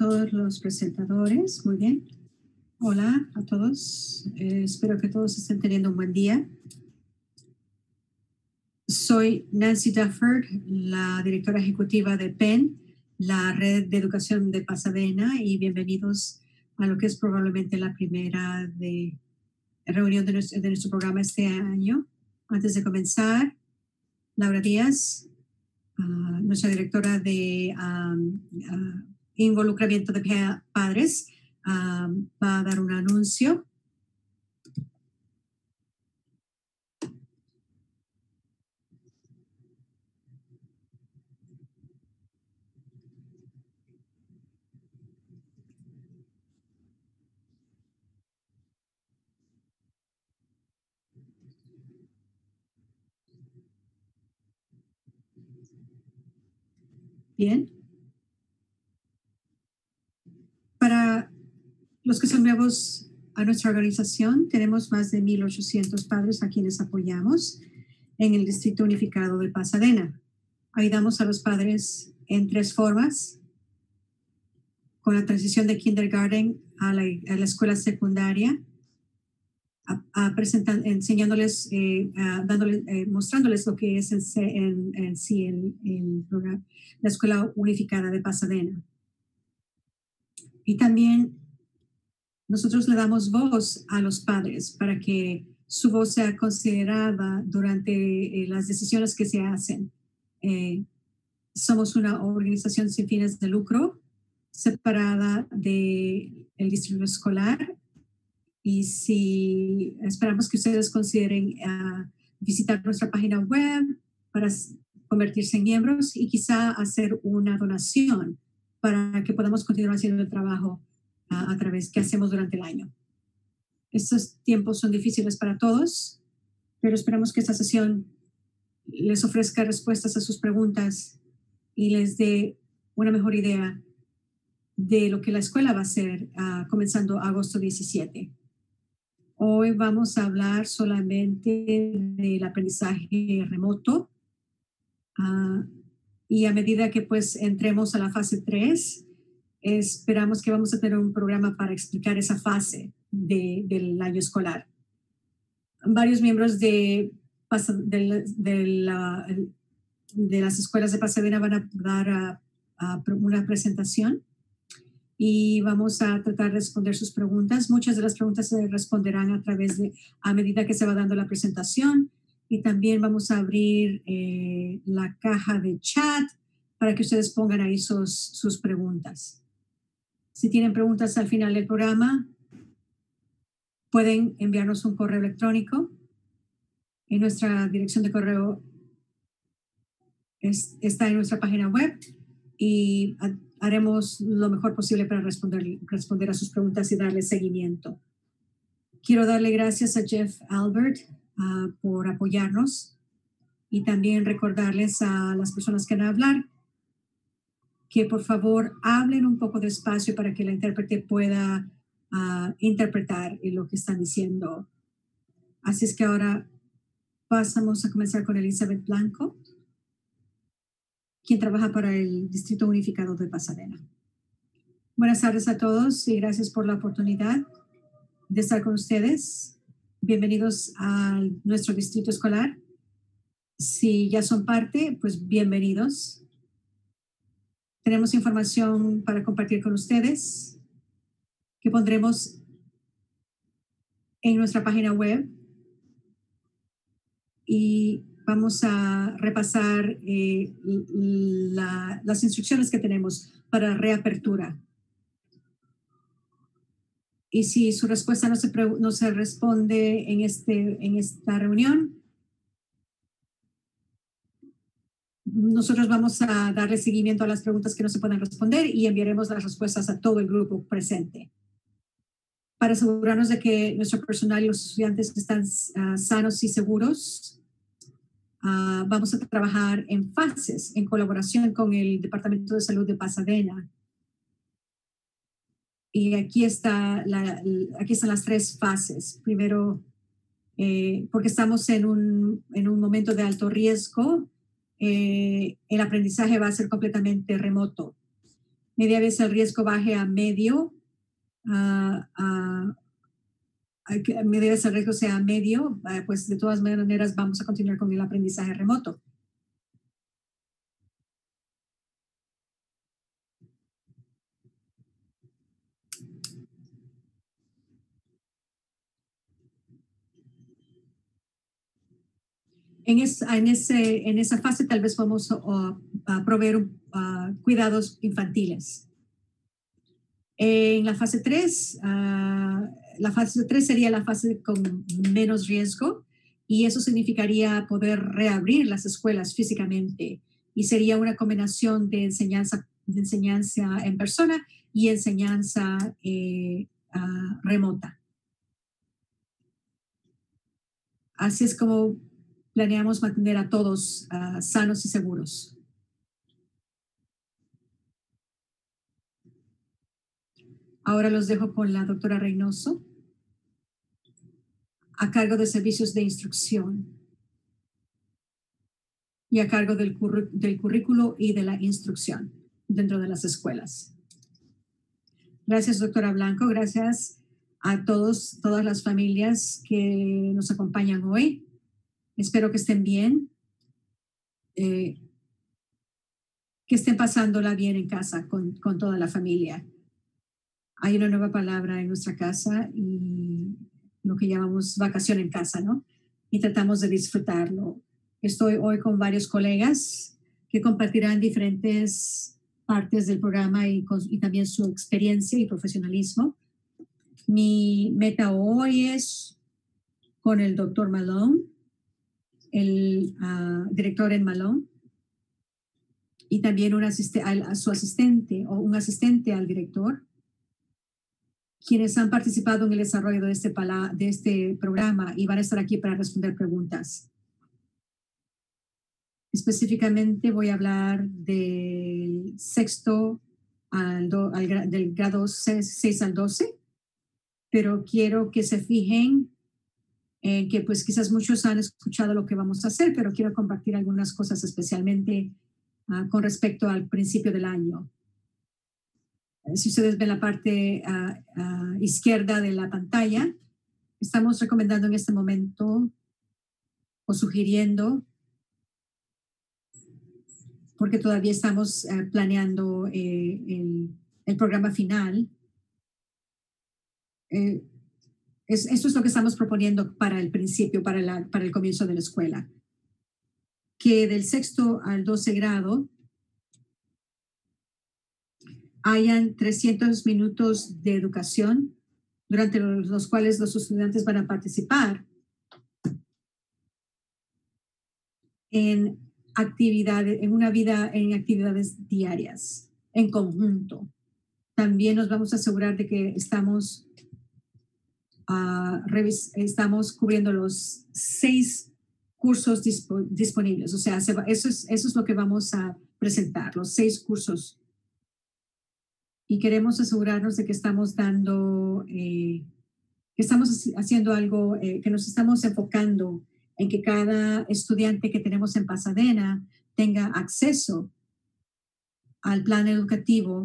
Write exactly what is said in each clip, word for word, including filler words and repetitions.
todos los presentadores. Muy bien. Hola a todos. Eh, espero que todos estén teniendo un buen día. Soy Nancy Dufford, la directora ejecutiva de P E N, la red de educación de Pasadena, y bienvenidos a lo que es probablemente la primera de, reunión de nuestro, de nuestro programa este año. Antes de comenzar, Laura Díaz, uh, nuestra directora de um, uh, involucramiento de padres, um, va a dar un anuncio. Bien. Para los que son nuevos a nuestra organización, tenemos más de mil ochocientos padres a quienes apoyamos en el Distrito Unificado de Pasadena. Ayudamos a los padres en tres formas: con la transición de kindergarten a la, a la escuela secundaria, a, a presentar, enseñándoles, eh, a, dándoles, eh, mostrándoles lo que es en, en, en sí el, el programa, la Escuela Unificada de Pasadena. Y también nosotros le damos voz a los padres para que su voz sea considerada durante eh, las decisiones que se hacen. Eh, somos una organización sin fines de lucro, separada del distrito escolar, y si esperamos que ustedes consideren uh, visitar nuestra página web para convertirse en miembros y quizá hacer una donación para que podamos continuar haciendo el trabajo uh, a través que hacemos durante el año. Estos tiempos son difíciles para todos, pero esperamos que esta sesión les ofrezca respuestas a sus preguntas y les dé una mejor idea de lo que la escuela va a hacer uh, comenzando agosto diecisiete. Hoy vamos a hablar solamente del aprendizaje remoto uh, y a medida que pues entremos a la fase tres, esperamos que vamos a tener un programa para explicar esa fase de, del año escolar. Varios miembros de, de, de, la, de las escuelas de Pasadena van a dar a, a una presentación y vamos a tratar de responder sus preguntas. Muchas de las preguntas se responderán a través de, a medida que se va dando la presentación, y también vamos a abrir eh, la caja de chat para que ustedes pongan ahí sus, sus preguntas. Si tienen preguntas al final del programa, pueden enviarnos un correo electrónico. En nuestra dirección de correo es, está en nuestra página web, y a, haremos lo mejor posible para responder, responder a sus preguntas y darle seguimiento. Quiero darle gracias a Jeff Albert uh, por apoyarnos, y también recordarles a las personas que van a hablar que por favor hablen un poco despacio para que la intérprete pueda uh, interpretar lo que están diciendo. Así es que ahora pasamos a comenzar con Elizabeth Blanco, quien trabaja para el Distrito Unificado de Pasadena. Buenas tardes a todos y gracias por la oportunidad de estar con ustedes. Bienvenidos a nuestro distrito escolar. Si ya son parte, pues bienvenidos. Tenemos información para compartir con ustedes que pondremos en nuestra página web, y vamos a repasar eh, la, las instrucciones que tenemos para reapertura. Y si su respuesta no se, no se responde en, este, en esta reunión, nosotros vamos a darle seguimiento a las preguntas que no se puedan responder y enviaremos las respuestas a todo el grupo presente. Para asegurarnos de que nuestro personal y los estudiantes están uh, sanos y seguros, uh, vamos a trabajar en fases en colaboración con el Departamento de Salud de Pasadena. Y aquí, está la, aquí están las tres fases. Primero, eh, porque estamos en un, en un momento de alto riesgo, eh, el aprendizaje va a ser completamente remoto. media vez el riesgo baje a medio, a, a, a que media vez el riesgo sea medio, eh, pues de todas maneras vamos a continuar con el aprendizaje remoto. En, es, en, ese, en esa fase tal vez vamos a, a proveer uh, cuidados infantiles. En la fase tres, uh, la fase tres sería la fase con menos riesgo y eso significaría poder reabrir las escuelas físicamente y sería una combinación de enseñanza, de enseñanza en persona y enseñanza eh, uh, remota. Así es como planeamos mantener a todos uh, sanos y seguros. Ahora los dejo con la doctora Reynoso a cargo de servicios de instrucción y a cargo del, curr del currículo y de la instrucción dentro de las escuelas. Gracias, doctora Blanco. Gracias a todos, todas las familias que nos acompañan hoy. Espero que estén bien, eh, que estén pasándola bien en casa con, con toda la familia. Hay una nueva palabra en nuestra casa y lo que llamamos vacación en casa, ¿no? Y tratamos de disfrutarlo. Estoy hoy con varios colegas que compartirán diferentes partes del programa y, y también su experiencia y profesionalismo. Mi meta hoy es con el doctor Malone, el uh, director en Malone, y también un asiste, a, a su asistente o un asistente al director, quienes han participado en el desarrollo de este, pala, de este programa y van a estar aquí para responder preguntas. Específicamente voy a hablar del sexto al, do, al del grado seis al doce, pero quiero que se fijen en que pues quizás muchos han escuchado lo que vamos a hacer, pero quiero compartir algunas cosas especialmente uh, con respecto al principio del año. Si ustedes ven la parte uh, uh, izquierda de la pantalla, estamos recomendando en este momento o sugiriendo, porque todavía estamos uh, planeando eh, el, el programa final. Eh, es, esto es lo que estamos proponiendo para el principio, para, la, para el comienzo de la escuela. Que del sexto al doce grado hayan trescientos minutos de educación durante los, los cuales los estudiantes van a participar en actividades, en una vida, en actividades diarias, en conjunto. También nos vamos a asegurar de que estamos, uh, revis, estamos cubriendo los seis cursos dispo, disponibles. O sea, se va, eso, es, eso es lo que vamos a presentar, los seis cursos. Y queremos asegurarnos de que estamos dando, eh, que estamos haciendo algo, eh, que nos estamos enfocando en que cada estudiante que tenemos en Pasadena tenga acceso al plan educativo.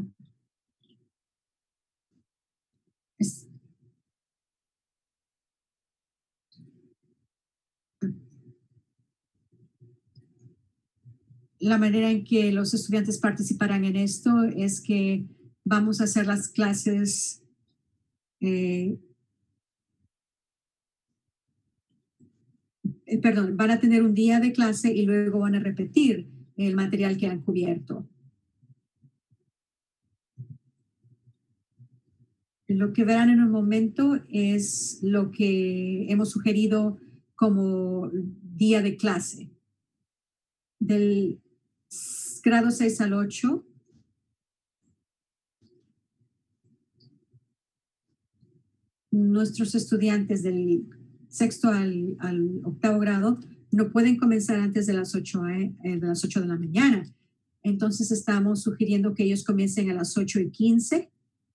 Es, la manera en que los estudiantes participarán en esto es que vamos a hacer las clases eh, eh, perdón, van a tener un día de clase y luego van a repetir el material que han cubierto. Lo que verán en un momento es lo que hemos sugerido como día de clase. Del grado seis al ocho, nuestros estudiantes del sexto al, al octavo grado no pueden comenzar antes de las ocho, eh, de las ocho de la mañana. Entonces estamos sugiriendo que ellos comiencen a las ocho y quince.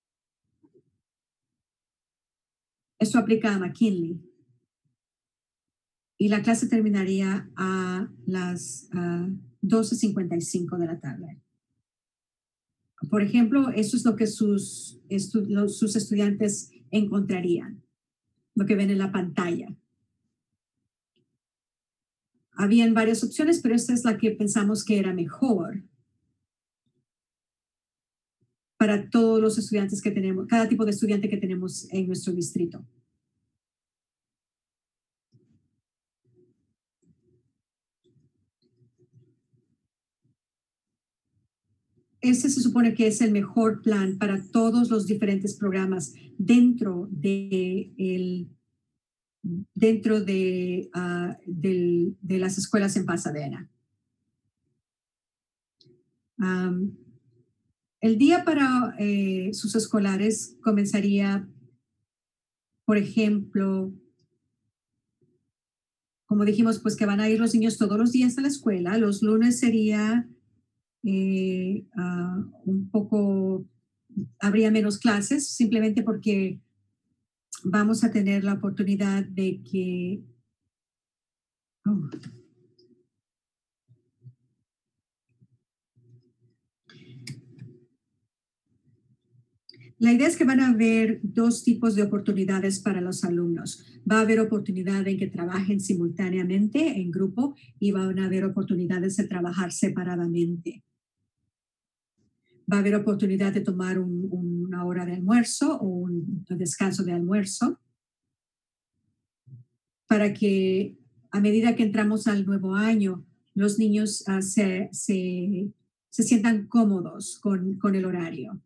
Esto aplica a McKinley. Y la clase terminaría a las uh, doce cincuenta y cinco de la tarde. Por ejemplo, eso es lo que sus, estu- los- sus estudiantes encontrarían, lo que ven en la pantalla. Habían varias opciones, pero esta es la que pensamos que era mejor para todos los estudiantes que tenemos, cada tipo de estudiante que tenemos en nuestro distrito. Ese se supone que es el mejor plan para todos los diferentes programas dentro de, el, dentro de, ah, del- de las escuelas en Pasadena. Am, el día para eh, sus escolares comenzaría, por ejemplo, como dijimos, pues que van a ir los niños todos los días a la escuela. Los lunes sería eh, ah, un poco, habría menos clases, simplemente porque vamos a tener la oportunidad de que, oh, la idea es que van a haber dos tipos de oportunidades para los alumnos. Va a haber oportunidad en que trabajen simultáneamente en grupo y van a haber oportunidades de trabajar separadamente. Va a haber oportunidad de tomar un- una hora de almuerzo o un descanso de almuerzo para que a medida que entramos al nuevo año, los niños ah, se, se- se sientan cómodos con, con el horario.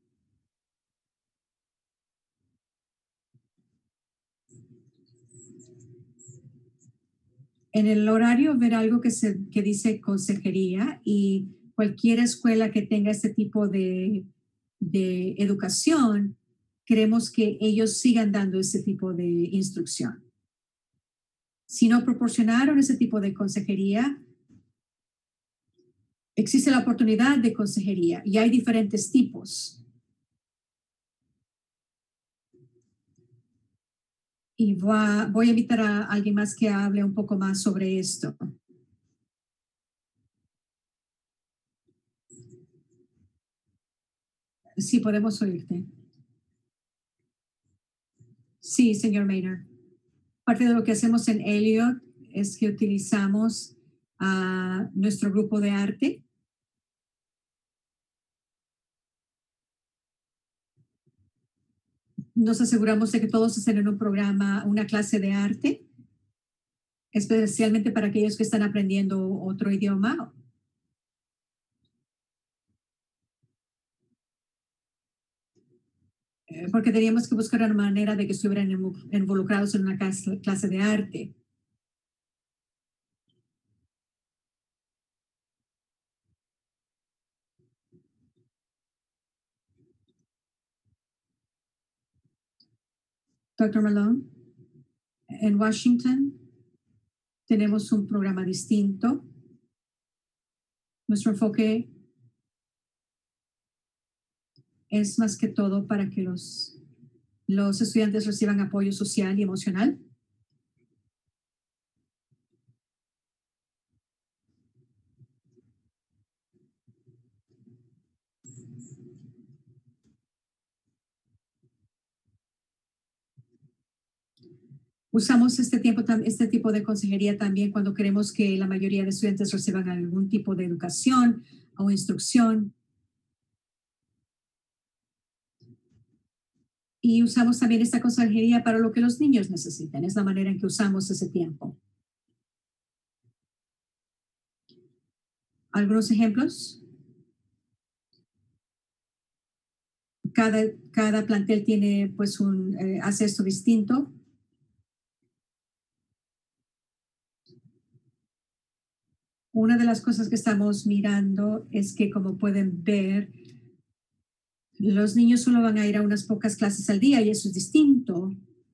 En el horario ver algo que, se, que dice consejería y cualquier escuela que tenga este tipo de, de educación, queremos que ellos sigan dando ese tipo de instrucción. Si no proporcionaron ese tipo de consejería, existe la oportunidad de consejería y hay diferentes tipos. Y voy a, voy a invitar a alguien más que hable un poco más sobre esto. Sí, podemos oírte. Sí, señor Maynard. Parte de lo que hacemos en Elliot es que utilizamos a nuestro grupo de arte. Nos aseguramos de que todos estén en un programa, una clase de arte, especialmente para aquellos que están aprendiendo otro idioma, eh, porque teníamos que buscar una manera de que estuvieran involucrados en una clase, clase de arte. doctor Malone, en Washington tenemos un programa distinto. Nuestro enfoque es más que todo para que los, los estudiantes reciban apoyo social y emocional. Usamos este, tiempo, este tipo de consejería también cuando queremos que la mayoría de estudiantes reciban algún tipo de educación o instrucción. Y usamos también esta consejería para lo que los niños necesitan. Es la manera en que usamos ese tiempo. Algunos ejemplos. Cada, cada plantel tiene, pues, un, eh, hace esto distinto. Una de las cosas que estamos mirando es que, como pueden ver, los niños solo van a ir a unas pocas clases al día y eso es distinto.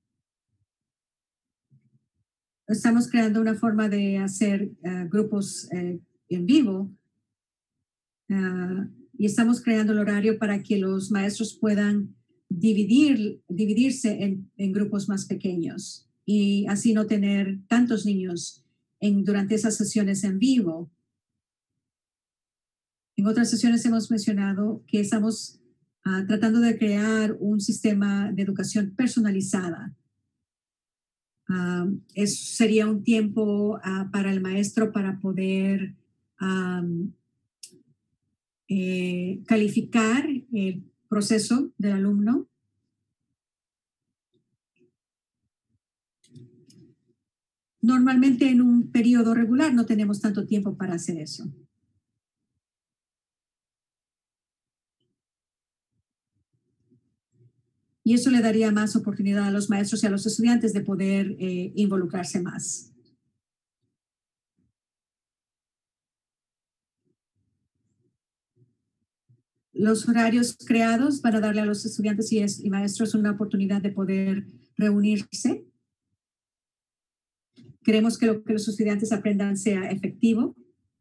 Estamos creando una forma de hacer uh, grupos uh, en vivo uh, y estamos creando el horario para que los maestros puedan dividir, dividirse en, en grupos más pequeños y así no tener tantos niños en, durante esas sesiones en vivo. En otras sesiones hemos mencionado que estamos uh, tratando de crear un sistema de educación personalizada. Uh, eso sería un tiempo uh, para el maestro para poder um, eh, calificar el proceso del alumno. Normalmente en un periodo regular no tenemos tanto tiempo para hacer eso. Y eso le daría más oportunidad a los maestros y a los estudiantes de poder eh, involucrarse más. Los horarios creados para darle a los estudiantes y, es, y maestros una oportunidad de poder reunirse. Queremos que lo que los estudiantes aprendan sea efectivo.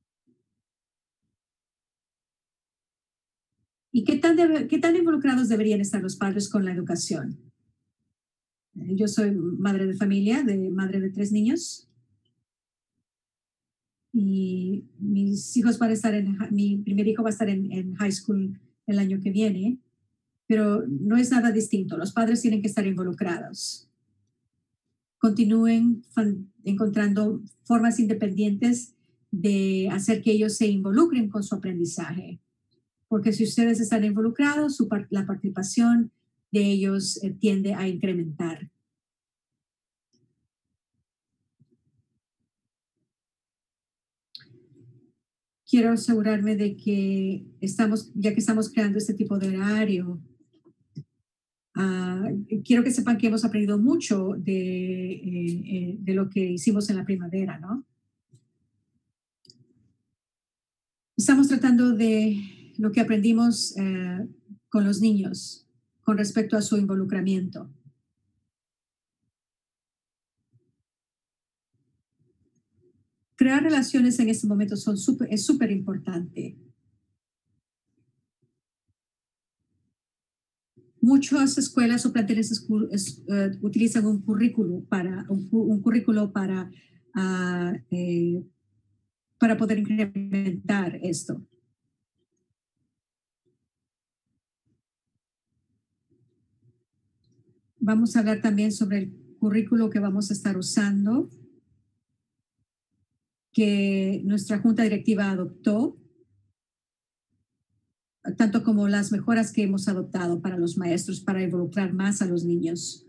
¿Y qué tan, de, qué tan involucrados deberían estar los padres con la educación? Yo soy madre de familia, de madre de tres niños. Y mis hijos van a estar en, mi primer hijo va a estar en, en high school el año que viene, pero no es nada distinto. Los padres tienen que estar involucrados. Continúen fan, encontrando formas independientes de hacer que ellos se involucren con su aprendizaje. Porque si ustedes están involucrados, su, la participación de ellos eh, tiende a incrementar. Quiero asegurarme de que estamos, ya que estamos creando este tipo de horario, uh, quiero que sepan que hemos aprendido mucho de, eh, eh, de lo que hicimos en la primavera, ¿no? Estamos tratando de lo que aprendimos uh, con los niños con respecto a su involucramiento. Crear relaciones en este momento son super, es súper importante. Muchas escuelas o planteles escu, es, uh, utilizan un currículo para un, un currículo para uh, eh, para poder incrementar esto. Vamos a hablar también sobre el currículo que vamos a estar usando, que nuestra junta directiva adoptó, tanto como las mejoras que hemos adoptado para los maestros para involucrar más a los niños.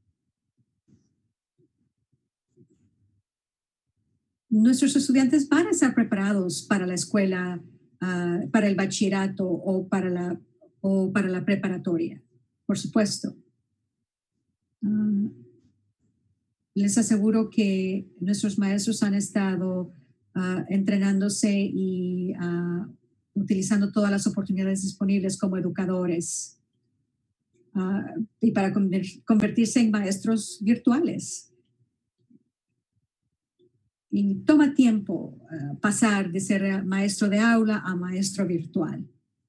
Nuestros estudiantes van a estar preparados para la escuela, uh, para el bachillerato o para la, o para la preparatoria, por supuesto. Uh, les aseguro que nuestros maestros han estado uh, entrenándose y uh, utilizando todas las oportunidades disponibles como educadores uh, y para convertirse en maestros virtuales. Y toma tiempo uh, pasar de ser maestro de aula a maestro virtual.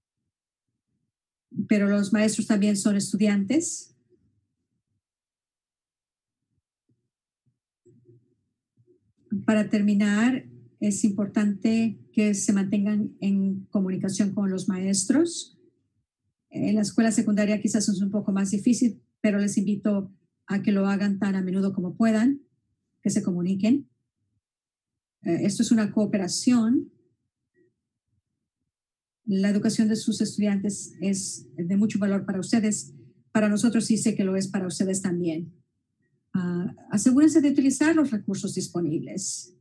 Pero los maestros también son estudiantes. Para terminar, es importante que se mantengan en comunicación con los maestros. En la escuela secundaria quizás es un poco más difícil, pero les invito a que lo hagan tan a menudo como puedan, que se comuniquen. Esto es una cooperación. La educación de sus estudiantes es de mucho valor para ustedes. Para nosotros sí sé que lo es para ustedes también. Uh, asegúrense de utilizar los recursos disponibles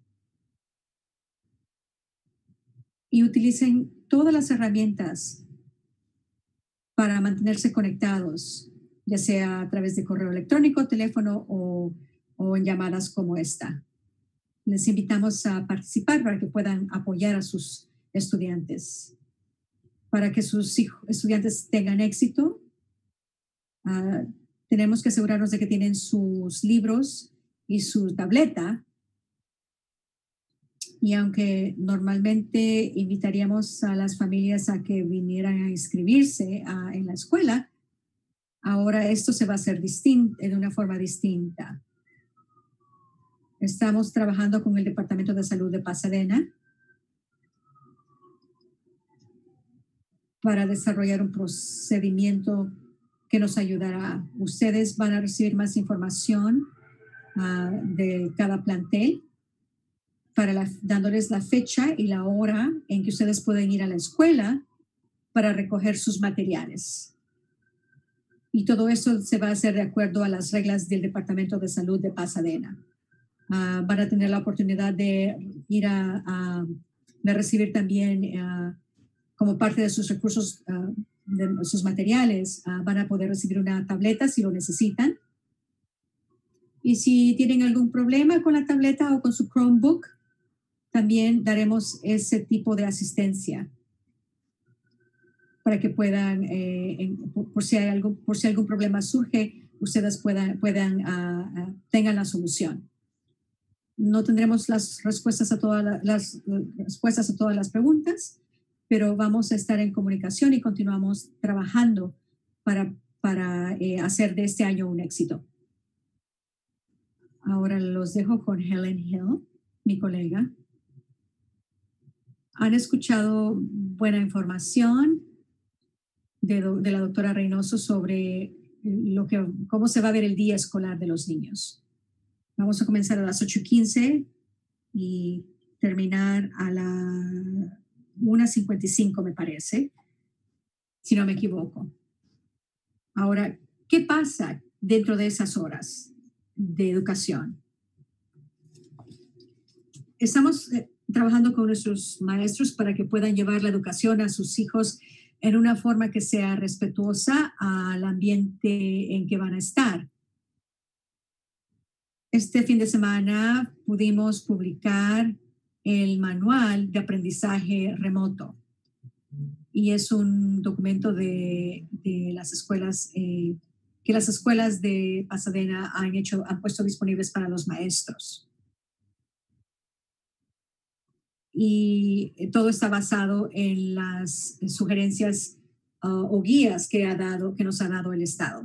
y utilicen todas las herramientas para mantenerse conectados, ya sea a través de correo electrónico, teléfono o, o en llamadas como esta. Les invitamos a participar para que puedan apoyar a sus estudiantes. Para que sus hijos, estudiantes tengan éxito, uh, tenemos que asegurarnos de que tienen sus libros y su tableta. Y aunque normalmente invitaríamos a las familias a que vinieran a inscribirse a, en la escuela, ahora esto se va a hacer distinto, de una forma distinta. Estamos trabajando con el Departamento de Salud de Pasadena para desarrollar un procedimiento que nos ayudará. Ustedes van a recibir más información uh, de cada plantel, para la, dándoles la fecha y la hora en que ustedes pueden ir a la escuela para recoger sus materiales. Y todo eso se va a hacer de acuerdo a las reglas del Departamento de Salud de Pasadena. Uh, van a tener la oportunidad de ir a, a de recibir también uh, como parte de sus recursos, uh, de sus materiales, uh, van a poder recibir una tableta si lo necesitan. Y si tienen algún problema con la tableta o con su Chromebook, también daremos ese tipo de asistencia para que puedan, eh, en, por, por, si hay algo, por si algún problema surge, ustedes puedan, puedan uh, uh, tengan la solución. No tendremos las respuestas a todas las, las respuestas a todas las preguntas, pero vamos a estar en comunicación y continuamos trabajando para, para eh, hacer de este año un éxito. Ahora los dejo con Helen Hill, mi colega. Han escuchado buena información de, de la doctora Reynoso sobre lo que, cómo se va a ver el día escolar de los niños. Vamos a comenzar a las ocho quince y terminar a la una cincuenta y cinco, me parece, si no me equivoco. Ahora, ¿qué pasa dentro de esas horas de educación? Estamos eh, trabajando con nuestros maestros para que puedan llevar la educación a sus hijos en una forma que sea respetuosa al ambiente en que van a estar. Este fin de semana pudimos publicar el manual de aprendizaje remoto y es un documento de, de las escuelas eh, que las escuelas de Pasadena han hecho, han puesto disponibles para los maestros. Y todo está basado en las sugerencias uh, o guías que ha dado, que nos ha dado el Estado.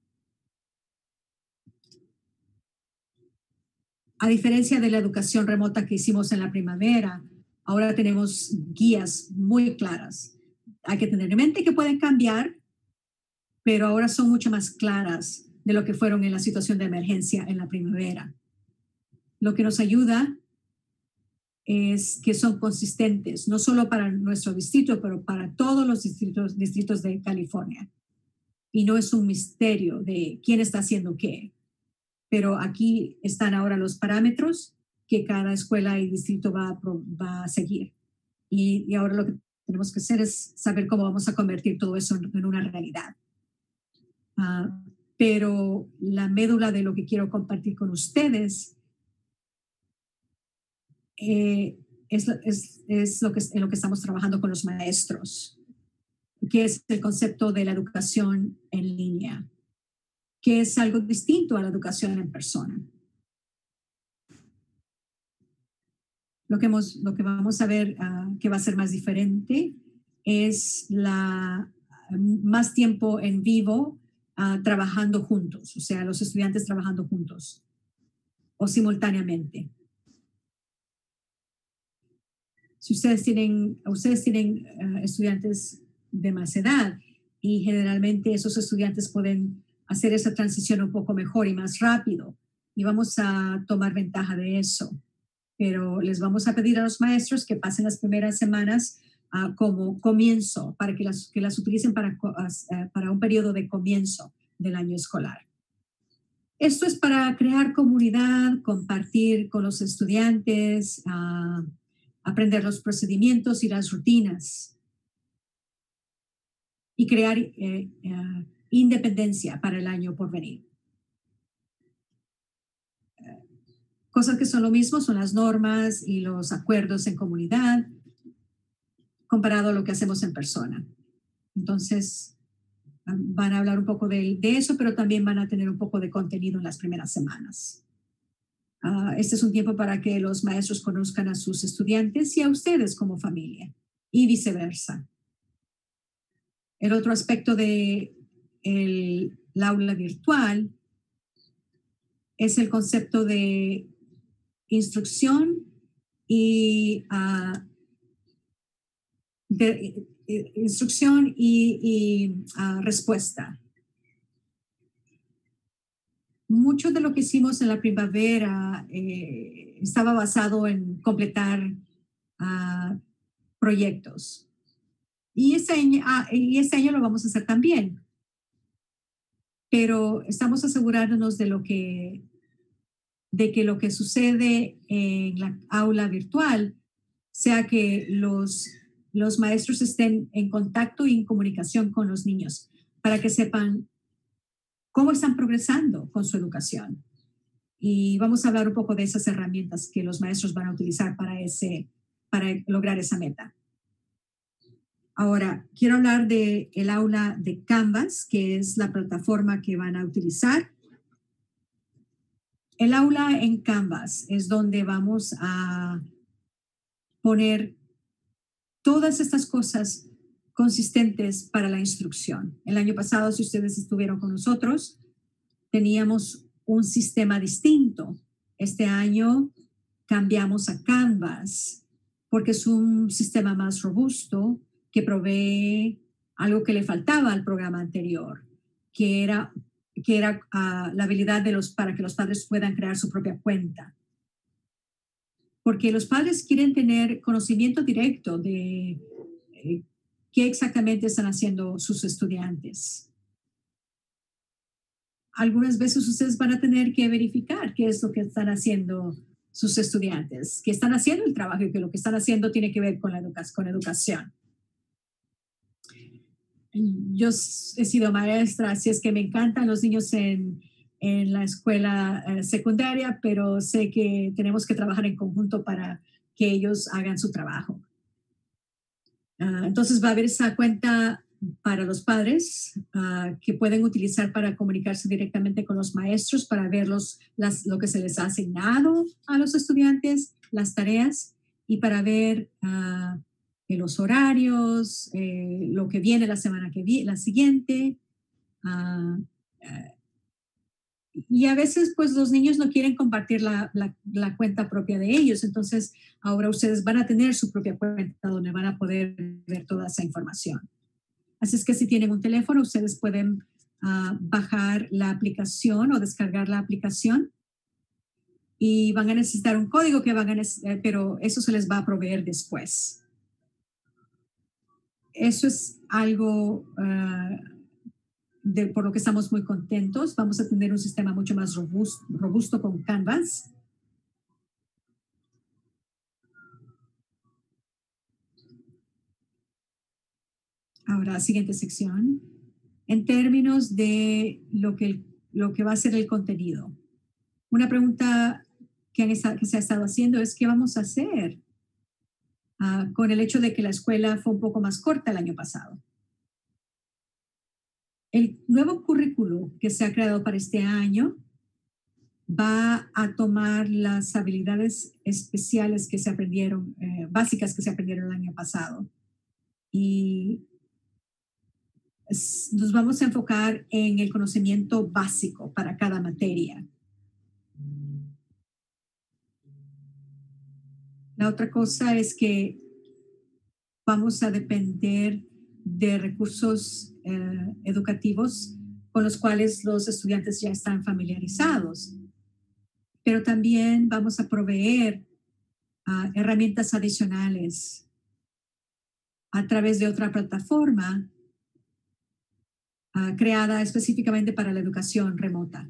A diferencia de la educación remota que hicimos en la primavera, ahora tenemos guías muy claras. Hay que tener en mente que pueden cambiar, pero ahora son mucho más claras de lo que fueron en la situación de emergencia en la primavera. Lo que nos ayuda es que son consistentes, no solo para nuestro distrito, pero para todos los distritos, distritos de California. Y no es un misterio de quién está haciendo qué. Pero aquí están ahora los parámetros que cada escuela y distrito va a, va a seguir. Y, y ahora lo que tenemos que hacer es saber cómo vamos a convertir todo eso en, en una realidad. Uh, pero la médula de lo que quiero compartir con ustedes eh, es, es, es lo que, en lo que estamos trabajando con los maestros, que es el concepto de la educación en línea, que es algo distinto a la educación en persona. Lo que, hemos, lo que vamos a ver uh, que va a ser más diferente es la, más tiempo en vivo uh, trabajando juntos, o sea, los estudiantes trabajando juntos o simultáneamente. Si ustedes tienen, ustedes tienen uh, estudiantes de más edad y generalmente esos estudiantes pueden hacer esa transición un poco mejor y más rápido y vamos a tomar ventaja de eso. Pero les vamos a pedir a los maestros que pasen las primeras semanas uh, como comienzo, para que las, que las utilicen para, uh, para un periodo de comienzo del año escolar. Esto es para crear comunidad, compartir con los estudiantes, uh, aprender los procedimientos y las rutinas y crear eh, uh, independencia para el año por venir. Cosas que son lo mismo son las normas y los acuerdos en comunidad comparado a lo que hacemos en persona. Entonces, van a hablar un poco de, de eso, pero también van a tener un poco de contenido en las primeras semanas. Uh, este es un tiempo para que los maestros conozcan a sus estudiantes y a ustedes como familia y viceversa. El otro aspecto de el, el aula virtual es el concepto de instrucción y uh, de, instrucción y, y uh, respuesta. Mucho de lo que hicimos en la primavera eh, estaba basado en completar uh, proyectos. Y este, año, uh, y este año lo vamos a hacer también. Pero estamos asegurándonos de lo que de que lo que sucede en la aula virtual sea que los, los maestros estén en contacto y en comunicación con los niños para que sepan cómo están progresando con su educación. Y vamos a hablar un poco de esas herramientas que los maestros van a utilizar para, ese, para lograr esa meta. Ahora, quiero hablar del aula de Canvas, que es la plataforma que van a utilizar. El aula en Canvas es donde vamos a poner todas estas cosas consistentes para la instrucción. El año pasado, si ustedes estuvieron con nosotros, teníamos un sistema distinto. Este año cambiamos a Canvas porque es un sistema más robusto que provee algo que le faltaba al programa anterior, que era, que era uh, la habilidad de los, para que los padres puedan crear su propia cuenta. Porque los padres quieren tener conocimiento directo de eh, qué exactamente están haciendo sus estudiantes. Algunas veces ustedes van a tener que verificar qué es lo que están haciendo sus estudiantes, que están haciendo el trabajo y que lo que están haciendo tiene que ver con la educa- con educación. Yo he sido maestra, así es que me encantan los niños en, en la escuela eh, secundaria, pero sé que tenemos que trabajar en conjunto para que ellos hagan su trabajo. Uh, entonces va a haber esa cuenta para los padres uh, que pueden utilizar para comunicarse directamente con los maestros para ver los, las, lo que se les ha asignado a los estudiantes, las tareas, y para ver uh, los horarios, eh, lo que viene la semana que viene, la siguiente. Uh, uh, y a veces pues los niños no quieren compartir la, la, la cuenta propia de ellos, entonces ahora ustedes van a tener su propia cuenta donde van a poder ver toda esa información. Así es que si tienen un teléfono, ustedes pueden uh, bajar la aplicación o descargar la aplicación y van a necesitar un código que van a necesitar, pero eso se les va a proveer después. Eso es algo uh, de, por lo que estamos muy contentos. Vamos a tener un sistema mucho más robusto, robusto con Canvas. Ahora, siguiente sección. En términos de lo que, lo que va a ser el contenido. Una pregunta que, han estado, que se ha estado haciendo es ¿qué vamos a hacer uh, con el hecho de que la escuela fue un poco más corta el año pasado? El nuevo currículo que se ha creado para este año va a tomar las habilidades especiales que se aprendieron, eh, básicas que se aprendieron el año pasado. Y nos vamos a enfocar en el conocimiento básico para cada materia. La otra cosa es que vamos a depender de recursos eh, educativos con los cuales los estudiantes ya están familiarizados. Pero también vamos a proveer uh, herramientas adicionales a través de otra plataforma uh, creada específicamente para la educación remota.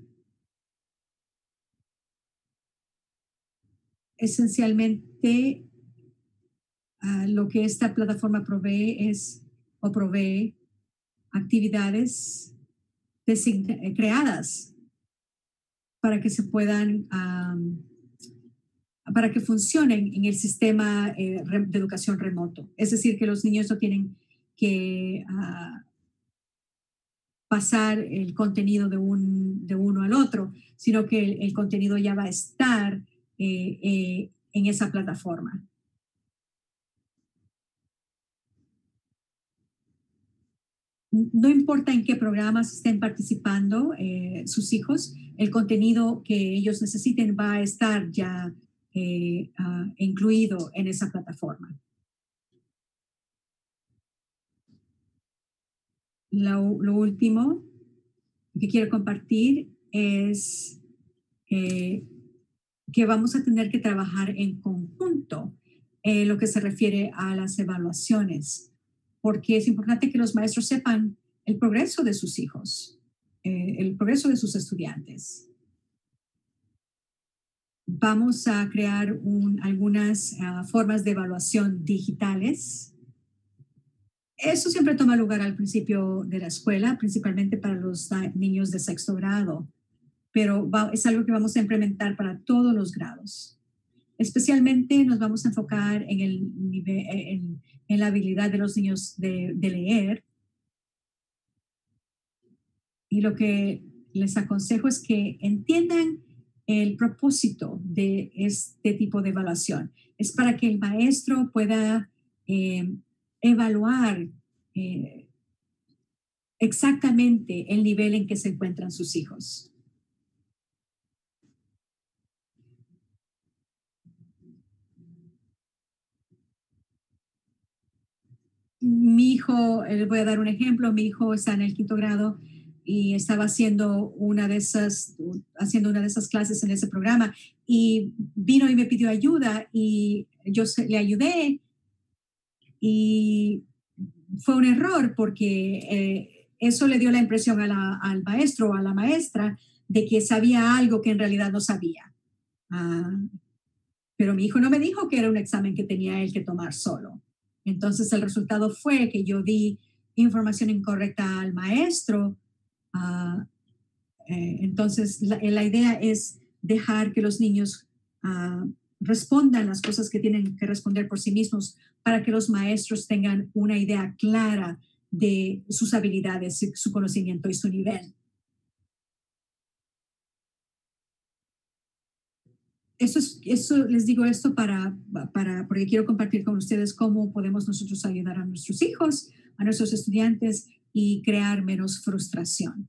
Esencialmente, uh, lo que esta plataforma provee es o provee actividades creadas para que se puedan, um, para que funcionen en el sistema eh, de educación remoto. Es decir, que los niños no tienen que uh, pasar el contenido de, un, de uno al otro, sino que el, el contenido ya va a estar eh, eh, en esa plataforma. No importa en qué programas estén participando eh, sus hijos, el contenido que ellos necesiten va a estar ya eh, uh, incluido en esa plataforma. Lo, lo último que quiero compartir es eh, que vamos a tener que trabajar en conjunto en lo que se refiere a las evaluaciones, porque es importante que los maestros sepan el progreso de sus hijos, eh, el progreso de sus estudiantes. Vamos a crear un, algunas uh, formas de evaluación digitales. Eso siempre toma lugar al principio de la escuela, principalmente para los uh, niños de sexto grado, pero va, es algo que vamos a implementar para todos los grados. Especialmente nos vamos a enfocar en, el nivel, en, en la habilidad de los niños de, de leer. Y lo que les aconsejo es que entiendan el propósito de este tipo de evaluación. Es para que el maestro pueda eh, evaluar eh, exactamente el nivel en que se encuentran sus hijos. Mi hijo, les voy a dar un ejemplo, mi hijo está en el quinto grado y estaba haciendo una de esas, haciendo una de esas clases en ese programa y vino y me pidió ayuda y yo se, le ayudé y fue un error porque eh, eso le dio la impresión a la, al maestro o a la maestra de que sabía algo que en realidad no sabía. Ah, pero mi hijo no me dijo que era un examen que tenía él que tomar solo. Entonces el resultado fue que yo di información incorrecta al maestro. Uh, eh, entonces la, la, idea es dejar que los niños uh, respondan las cosas que tienen que responder por sí mismos para que los maestros tengan una idea clara de sus habilidades, su conocimiento y su nivel. Eso, es, eso les digo esto para, para, porque quiero compartir con ustedes cómo podemos nosotros ayudar a nuestros hijos, a nuestros estudiantes y crear menos frustración.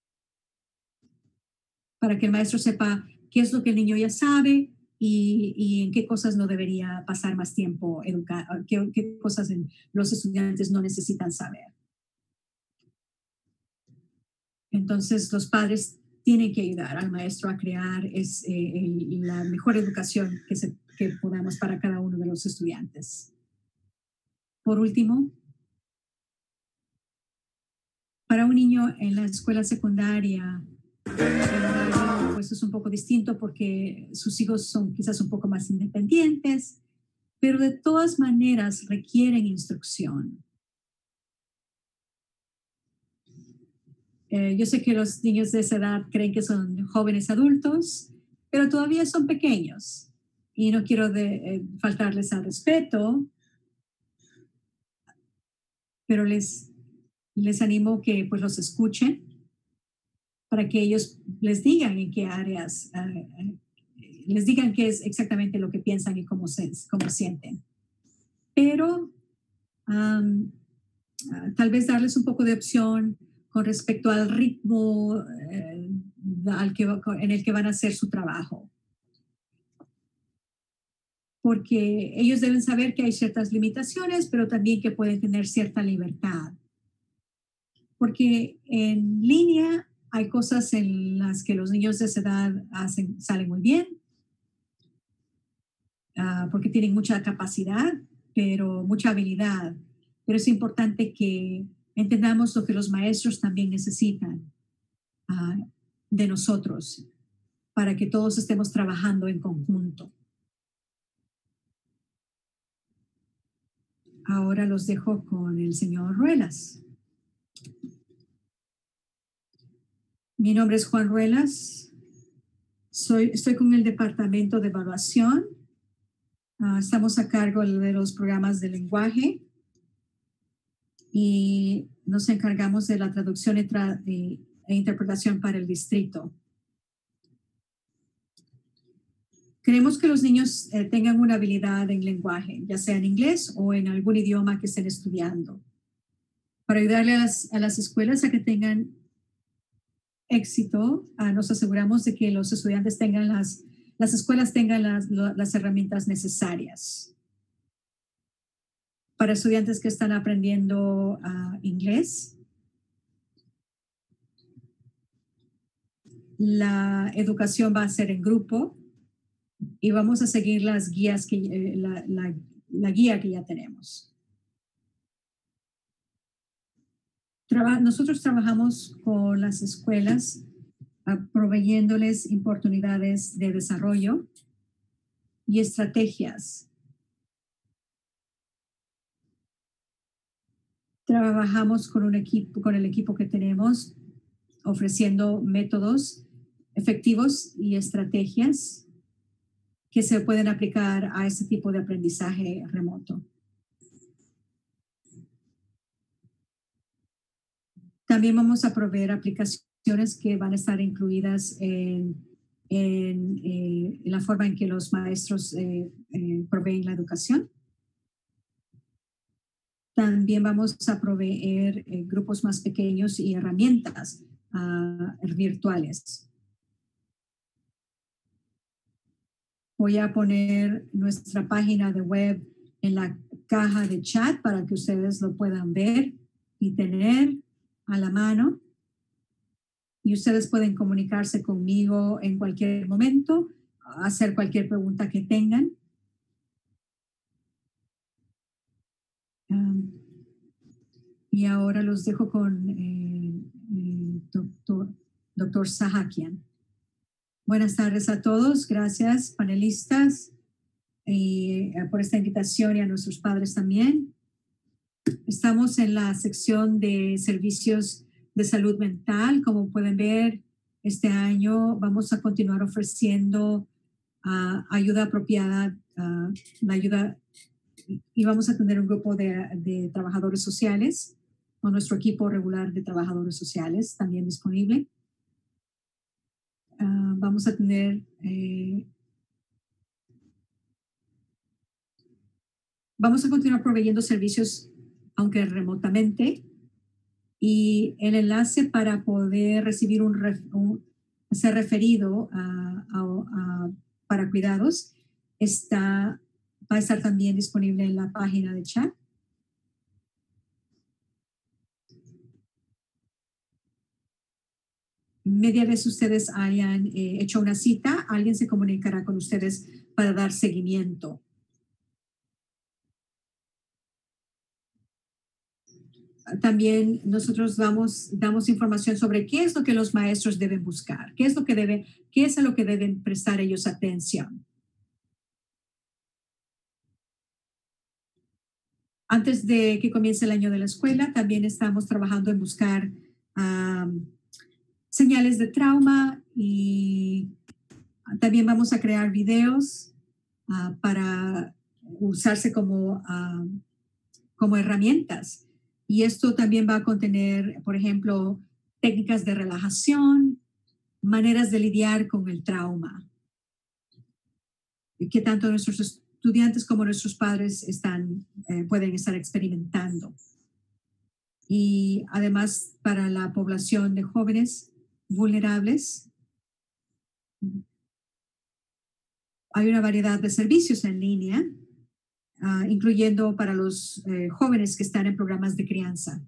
Para que el maestro sepa qué es lo que el niño ya sabe y, y en qué cosas no debería pasar más tiempo educando, qué, qué cosas en, los estudiantes no necesitan saber. Entonces, los padres tienen que ayudar al maestro a crear es, eh, el, la mejor educación que, se, que podamos para cada uno de los estudiantes. Por último, para un niño en la escuela secundaria, el horario pues, es un poco distinto porque sus hijos son quizás un poco más independientes, pero de todas maneras requieren instrucción. Eh, yo sé que los niños de esa edad creen que son jóvenes adultos, pero todavía son pequeños y no quiero de, eh, faltarles al respeto, pero les, les animo que pues los escuchen para que ellos les digan en qué áreas, uh, les digan qué es exactamente lo que piensan y cómo, se, cómo sienten. Pero um, uh, tal vez darles un poco de opción con respecto al ritmo eh, al que, en el que van a hacer su trabajo. Porque ellos deben saber que hay ciertas limitaciones, pero también que pueden tener cierta libertad. Porque en línea hay cosas en las que los niños de esa edad hacen, salen muy bien, uh, porque tienen mucha capacidad, pero mucha habilidad. Pero es importante que entendamos lo que los maestros también necesitan uh, de nosotros para que todos estemos trabajando en conjunto. Ahora los dejo con el señor Ruelas. Mi nombre es Juan Ruelas. Soy, estoy con el Departamento de Evaluación. Uh, estamos a cargo de los programas de lenguaje y nos encargamos de la traducción y tra e interpretación para el distrito. Queremos que los niños eh, tengan una habilidad en lenguaje, ya sea en inglés o en algún idioma que estén estudiando. Para ayudarle a las, a las escuelas a que tengan éxito, uh, nos aseguramos de que los estudiantes tengan las, las escuelas tengan las, las herramientas necesarias. Para estudiantes que están aprendiendo uh, inglés, La educación va a ser en grupo y vamos a seguir las guías que, eh, la, la, la guía que ya tenemos. Traba- nosotros trabajamos con las escuelas ah, proveyéndoles oportunidades de desarrollo y estrategias. Trabajamos con un equipo, con el equipo que tenemos, ofreciendo métodos efectivos y estrategias que se pueden aplicar a este tipo de aprendizaje remoto. También vamos a proveer aplicaciones que van a estar incluidas en, en, eh, en la forma en que los maestros eh, eh, proveen la educación. También vamos a proveer eh, grupos más pequeños y herramientas uh, virtuales. Voy a poner nuestra página de web en la caja de chat para que ustedes lo puedan ver y tener a la mano. Y ustedes pueden comunicarse conmigo en cualquier momento, hacer cualquier pregunta que tengan. Um, y ahora los dejo con eh, eh, doctor, doctor Sahakian. Buenas tardes a todos. Gracias, panelistas, y, eh, por esta invitación y a nuestros padres también. Estamos en la sección de servicios de salud mental. Como pueden ver, este año vamos a continuar ofreciendo uh, ayuda apropiada, uh, la ayuda, y vamos a tener un grupo de, de trabajadores sociales con nuestro equipo regular de trabajadores sociales también disponible. Uh, vamos a tener eh, vamos a continuar proveyendo servicios, aunque remotamente, y el enlace para poder recibir un, ref, un ser referido a, a, a, para cuidados está, va a estar también disponible en la página de chat. Media vez ustedes hayan eh, hecho una cita, alguien se comunicará con ustedes para dar seguimiento. También nosotros damos, damos información sobre qué es lo que los maestros deben buscar, qué es lo que deben, qué es a lo que deben prestar ellos atención. Antes de que comience el año de la escuela, también estamos trabajando en buscar um, señales de trauma y también vamos a crear videos uh, para usarse como, uh, como herramientas. Y esto también va a contener, por ejemplo, técnicas de relajación, maneras de lidiar con el trauma, que tanto nuestros estudiantes como nuestros padres están, eh, pueden estar experimentando. Y además para la población de jóvenes vulnerables, hay una variedad de servicios en línea, uh, incluyendo para los eh, jóvenes que están en programas de crianza.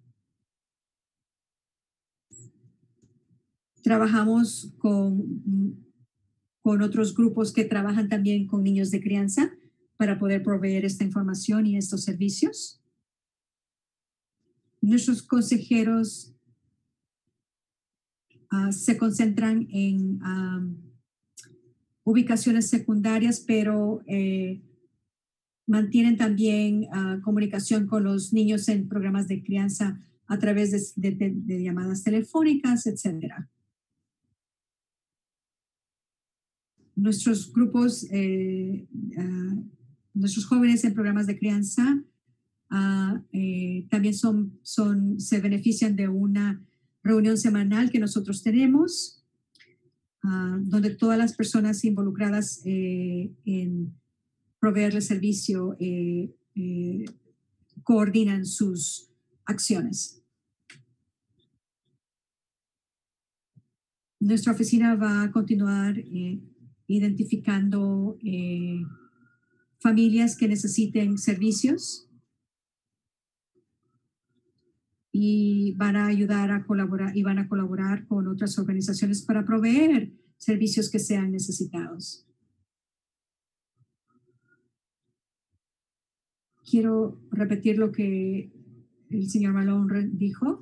Trabajamos con, con otros grupos que trabajan también con niños de crianza para poder proveer esta información y estos servicios. Nuestros consejeros uh, se concentran en um, ubicaciones secundarias, pero eh, mantienen también uh, comunicación con los niños en programas de crianza a través de, de, de llamadas telefónicas, etcétera. Nuestros grupos, eh, uh, nuestros jóvenes en programas de crianza uh, eh, también son, son, se benefician de una reunión semanal que nosotros tenemos, uh, donde todas las personas involucradas eh, en proveerle servicio eh, eh, coordinan sus acciones. Nuestra oficina va a continuar eh, identificando eh, familias que necesiten servicios y van a ayudar a colaborar y van a colaborar con otras organizaciones para proveer servicios que sean necesitados. Quiero repetir lo que el señor Malone dijo.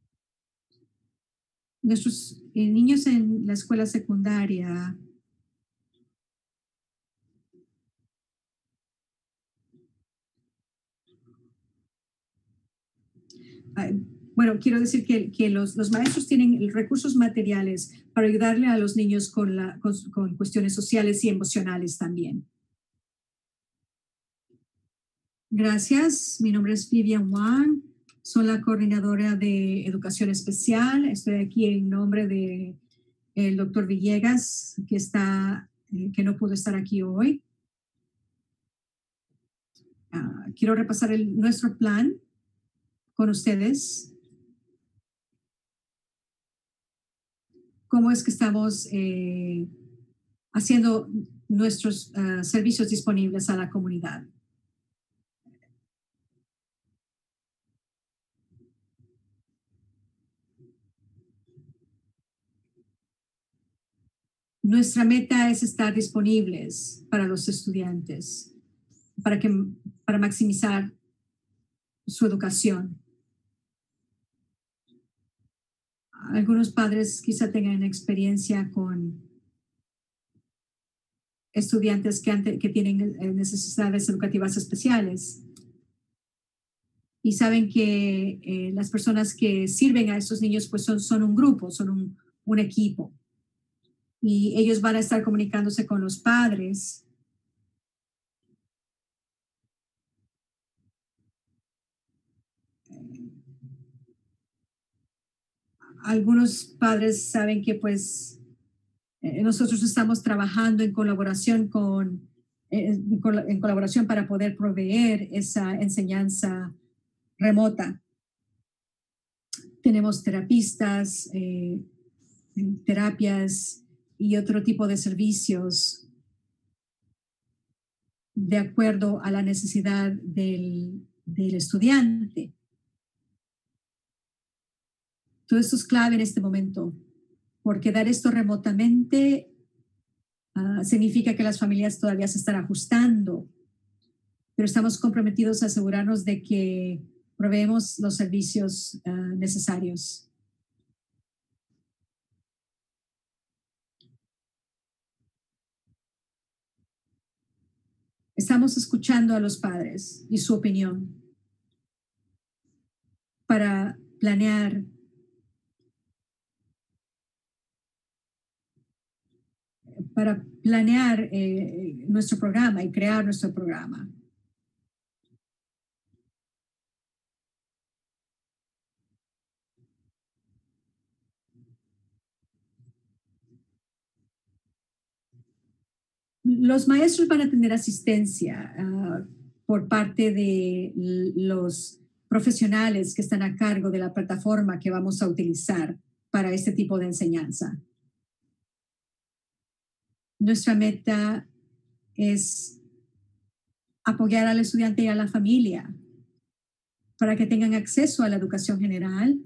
Nuestros eh, niños en la escuela secundaria ah, bueno, quiero decir que, que los, los, maestros tienen recursos materiales para ayudarle a los niños con, la, con, con cuestiones sociales y emocionales también. Gracias. Mi nombre es Vivian Wang. Soy la coordinadora de educación especial. Estoy aquí en nombre de el doctor Villegas, que, está, eh, que no pudo estar aquí hoy. Uh, quiero repasar el, nuestro plan con ustedes. Cómo es que estamos eh, haciendo nuestros uh, servicios disponibles a la comunidad. Nuestra meta es estar disponibles para los estudiantes, para, que, para maximizar su educación. Algunos padres quizá tengan experiencia con estudiantes que, ante, que tienen necesidades educativas especiales y saben que eh, las personas que sirven a estos niños pues son, son un grupo, son un, un equipo. Y ellos van a estar comunicándose con los padres. Algunos padres saben que pues eh, nosotros estamos trabajando en colaboración con, eh, en colaboración para poder proveer esa enseñanza remota. Tenemos terapistas, eh, terapias y otro tipo de servicios de acuerdo a la necesidad del, del estudiante. Todo esto es clave en este momento, porque dar esto remotamente uh, significa que las familias todavía se están ajustando, pero estamos comprometidos a asegurarnos de que proveemos los servicios uh, necesarios. Estamos escuchando a los padres y su opinión para planear para planear eh, nuestro programa y crear nuestro programa. Los maestros van a tener asistencia uh, por parte de los profesionales que están a cargo de la plataforma que vamos a utilizar para este tipo de enseñanza. Nuestra meta es apoyar al estudiante y a la familia para que tengan acceso a la educación general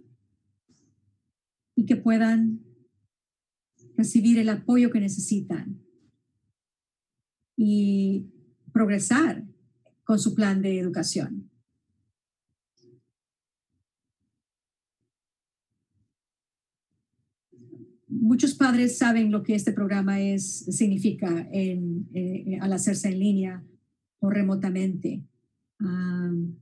y que puedan recibir el apoyo que necesitan y progresar con su plan de educación. Muchos padres saben lo que este programa es, significa en, eh, al hacerse en línea o remotamente. Um,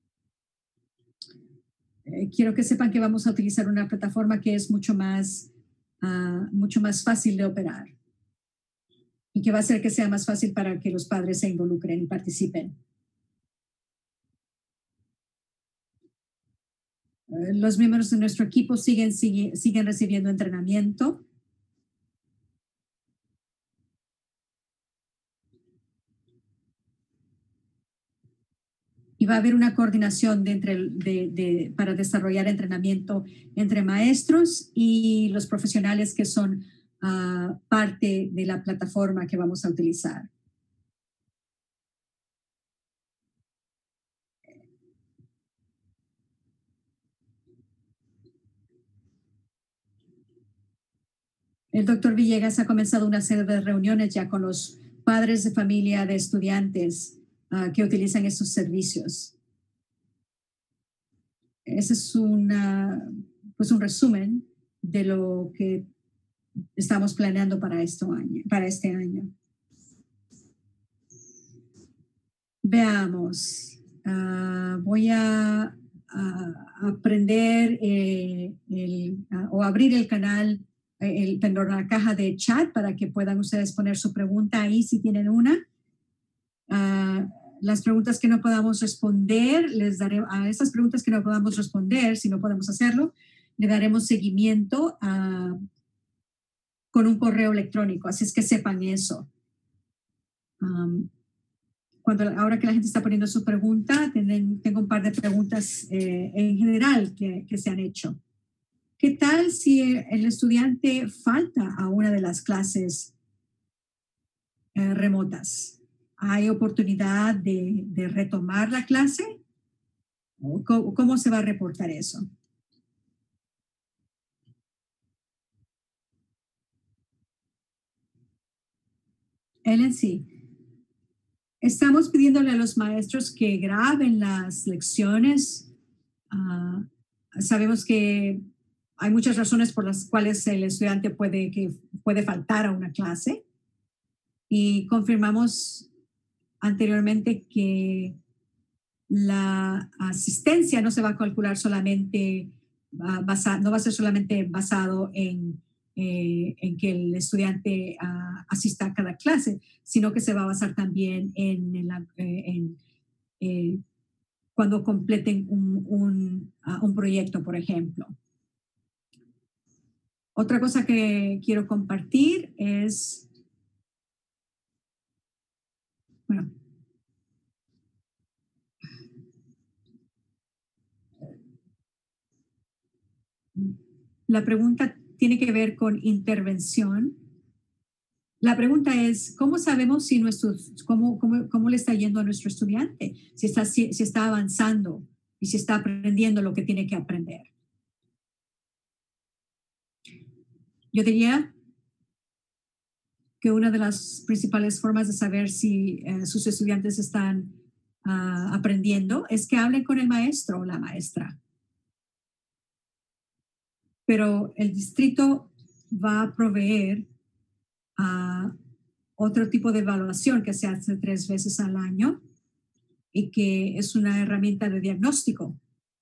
eh, quiero que sepan que vamos a utilizar una plataforma que es mucho más, uh, mucho más fácil de operar y que va a hacer que sea más fácil para que los padres se involucren y participen. Uh, los miembros de nuestro equipo siguen, siguen, siguen recibiendo entrenamiento. Y va a haber una coordinación de entre, de, de, para desarrollar entrenamiento entre maestros y los profesionales que son uh, parte de la plataforma que vamos a utilizar. El doctor Villegas ha comenzado una serie de reuniones ya con los padres de familia de estudiantes uh, que utilizan estos servicios. Ese es una, pues un resumen de lo que estamos planeando para, esto año, para este año. Veamos. Uh, voy a, a aprender eh, el, uh, o abrir el canal, el, perdón, la caja de chat para que puedan ustedes poner su pregunta ahí si tienen una. Uh, las preguntas que no podamos responder, les daré a esas preguntas que no podamos responder, si no podemos hacerlo, le daremos seguimiento a, con un correo electrónico, así es que sepan eso. Um, cuando, ahora que la gente está poniendo su pregunta, tienen, tengo un par de preguntas eh, en general que, que se han hecho. ¿Qué tal si el estudiante falta a una de las clases eh, remotas? ¿Hay oportunidad de, de retomar la clase? ¿Cómo, ¿Cómo se va a reportar eso? Ellen, sí. Estamos pidiéndole a los maestros que graben las lecciones. Uh, sabemos que hay muchas razones por las cuales el estudiante puede, que puede faltar a una clase y confirmamos anteriormente que la asistencia no se va a calcular solamente, uh, basa, no va a ser solamente basado en, eh, en que el estudiante uh, asista a cada clase, sino que se va a basar también en, en, la, eh, en eh, cuando completen un, un, uh, un proyecto, por ejemplo. Otra cosa que quiero compartir es, bueno, la pregunta tiene que ver con intervención. La pregunta es, ¿cómo sabemos si nuestro, cómo, cómo, cómo le está yendo a nuestro estudiante? Si está, si, si está avanzando y si está aprendiendo lo que tiene que aprender. Yo diría que una de las principales formas de saber si eh, sus estudiantes están uh, aprendiendo es que hablen con el maestro o la maestra. Pero el distrito va a proveer uh, otro tipo de evaluación que se hace tres veces al año y que es una herramienta de diagnóstico.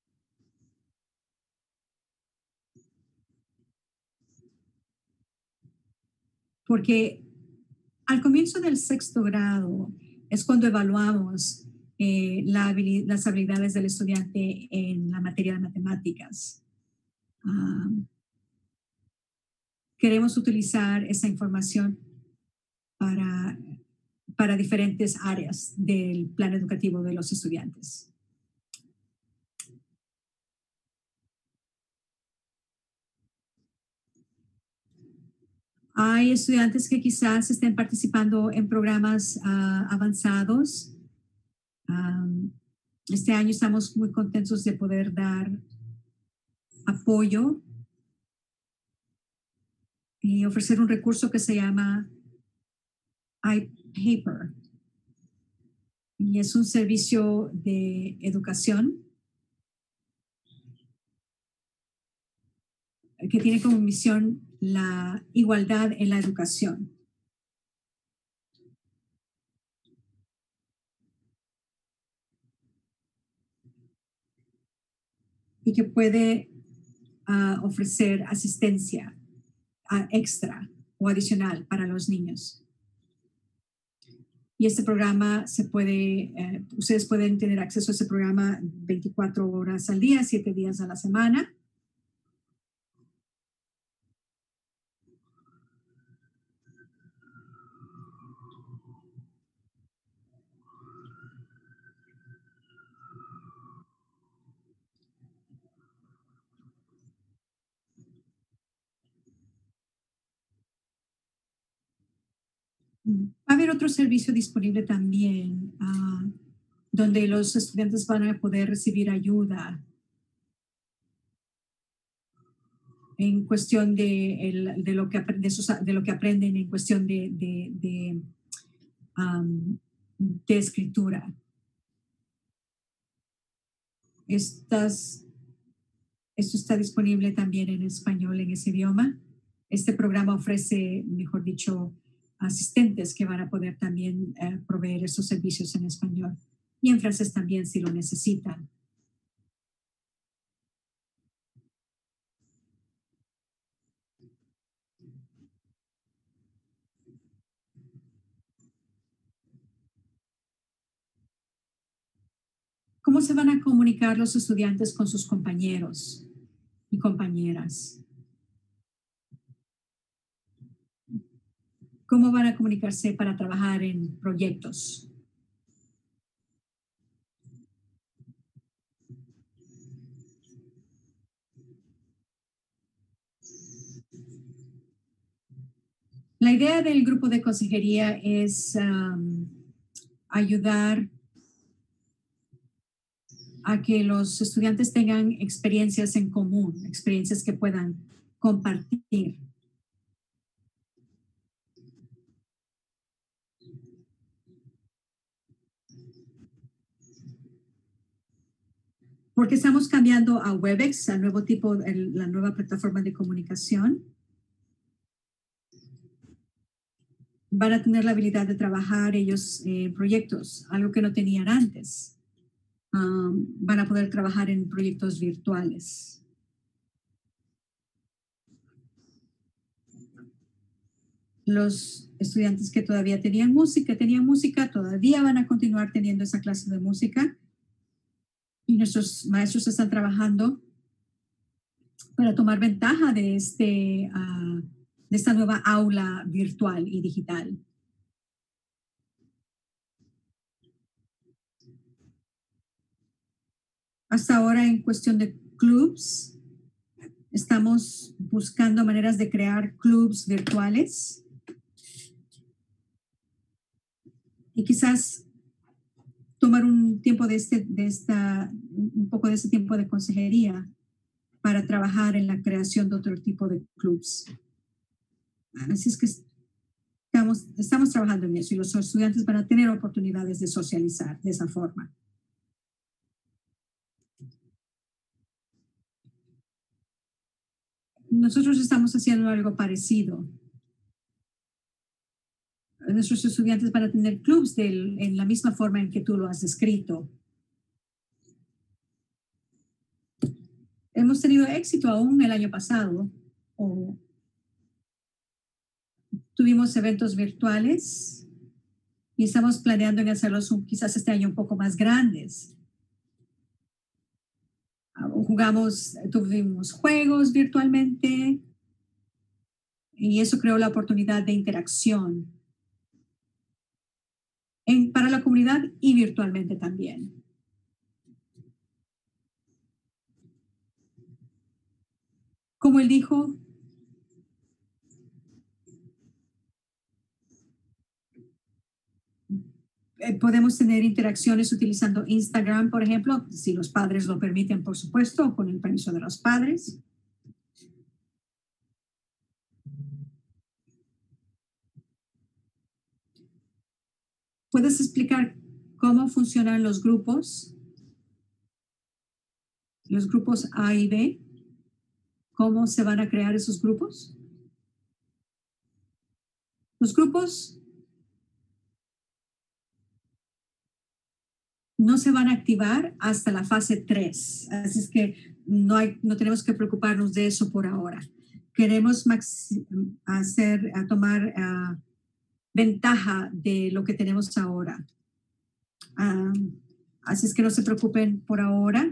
Porque al comienzo del sexto grado es cuando evaluamos eh, la habilidad, las habilidades del estudiante en la materia de matemáticas. Um, queremos utilizar esa información para, para diferentes áreas del plan educativo de los estudiantes. Hay estudiantes que quizás estén participando en programas uh, avanzados. Um, este año estamos muy contentos de poder dar apoyo y ofrecer un recurso que se llama iPaper. Y es un servicio de educación que tiene como misión la igualdad en la educación. Y que puede uh, ofrecer asistencia uh, extra o adicional para los niños. Y este programa se puede, eh, ustedes pueden tener acceso a ese programa veinticuatro horas al día, siete días a la semana. Va a haber otro servicio disponible también, uh, donde los estudiantes van a poder recibir ayuda en cuestión de, el, de, lo, que, de, sus, de lo que aprenden en cuestión de, de, de, um, de escritura. Estas, esto está disponible también en español, en ese idioma. Este programa ofrece, mejor dicho, asistentes que van a poder también uh, proveer esos servicios en español. Y en francés también, si lo necesitan. ¿Cómo se van a comunicar los estudiantes con sus compañeros y compañeras? ¿Cómo van a comunicarse para trabajar en proyectos? La idea del grupo de consejería es um, ayudar a que los estudiantes tengan experiencias en común, experiencias que puedan compartir. Porque estamos cambiando a Webex, al nuevo tipo, el, la nueva plataforma de comunicación. Van a tener la habilidad de trabajar ellos en eh, proyectos, algo que no tenían antes. Um, van a poder trabajar en proyectos virtuales. Los estudiantes que todavía tenían música, tenían música, todavía van a continuar teniendo esa clase de música. Y nuestros maestros están trabajando para tomar ventaja de, este, uh, de esta nueva aula virtual y digital. Hasta ahora, en cuestión de clubs, estamos buscando maneras de crear clubs virtuales. Y quizás tomar un tiempo de este, de esta, un poco de este tiempo de consejería para trabajar en la creación de otro tipo de clubs. Así es que estamos, estamos trabajando en eso y los estudiantes van a tener oportunidades de socializar de esa forma. Nosotros estamos haciendo algo parecido. Nuestros estudiantes van a tener clubs de, en la misma forma en que tú lo has descrito. Hemos tenido éxito aún el año pasado. O tuvimos eventos virtuales y estamos planeando en hacerlos un, quizás este año un poco más grandes. Jugamos, tuvimos juegos virtualmente y eso creó la oportunidad de interacción en, para la comunidad y virtualmente también. Como él dijo, eh, podemos tener interacciones utilizando Instagram, por ejemplo, si los padres lo permiten, por supuesto, o con el permiso de los padres. ¿Puedes explicar cómo funcionan los grupos? Los grupos A y B. ¿Cómo se van a crear esos grupos? Los grupos no se van a activar hasta la fase tres. Así es que no, hay, no tenemos que preocuparnos de eso por ahora. Queremos hacer, a tomar uh, ventaja de lo que tenemos ahora. Uh, así es que no se preocupen por ahora,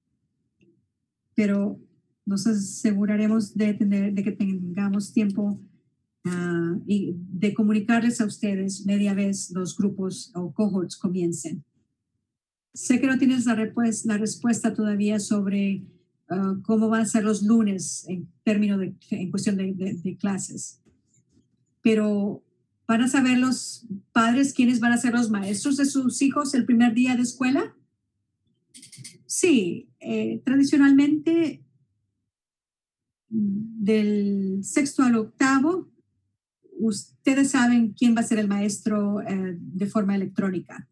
pero nos aseguraremos de, tener, de que tengamos tiempo uh, y de comunicarles a ustedes media vez los grupos o cohorts comiencen. Sé que no tienes la, repues, la respuesta todavía sobre uh, cómo van a ser los lunes en términos de, en cuestión de, de, de clases, pero ¿van a saber los padres quiénes van a ser los maestros de sus hijos el primer día de escuela? Sí, eh, tradicionalmente del sexto al octavo, ustedes saben quién va a ser el maestro eh, de forma electrónica.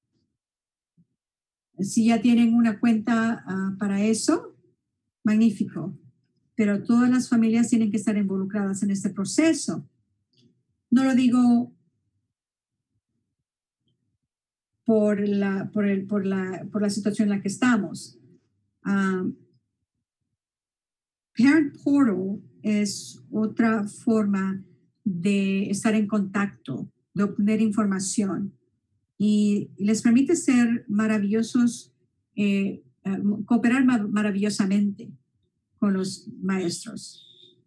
Si ya tienen una cuenta uh, para eso, magnífico. Pero todas las familias tienen que estar involucradas en este proceso. No lo digo por la, por el, por la, por la situación en la que estamos. Um, Parent Portal es otra forma de estar en contacto, de obtener información y les permite ser maravillosos, eh, eh, cooperar ma- maravillosamente con los maestros.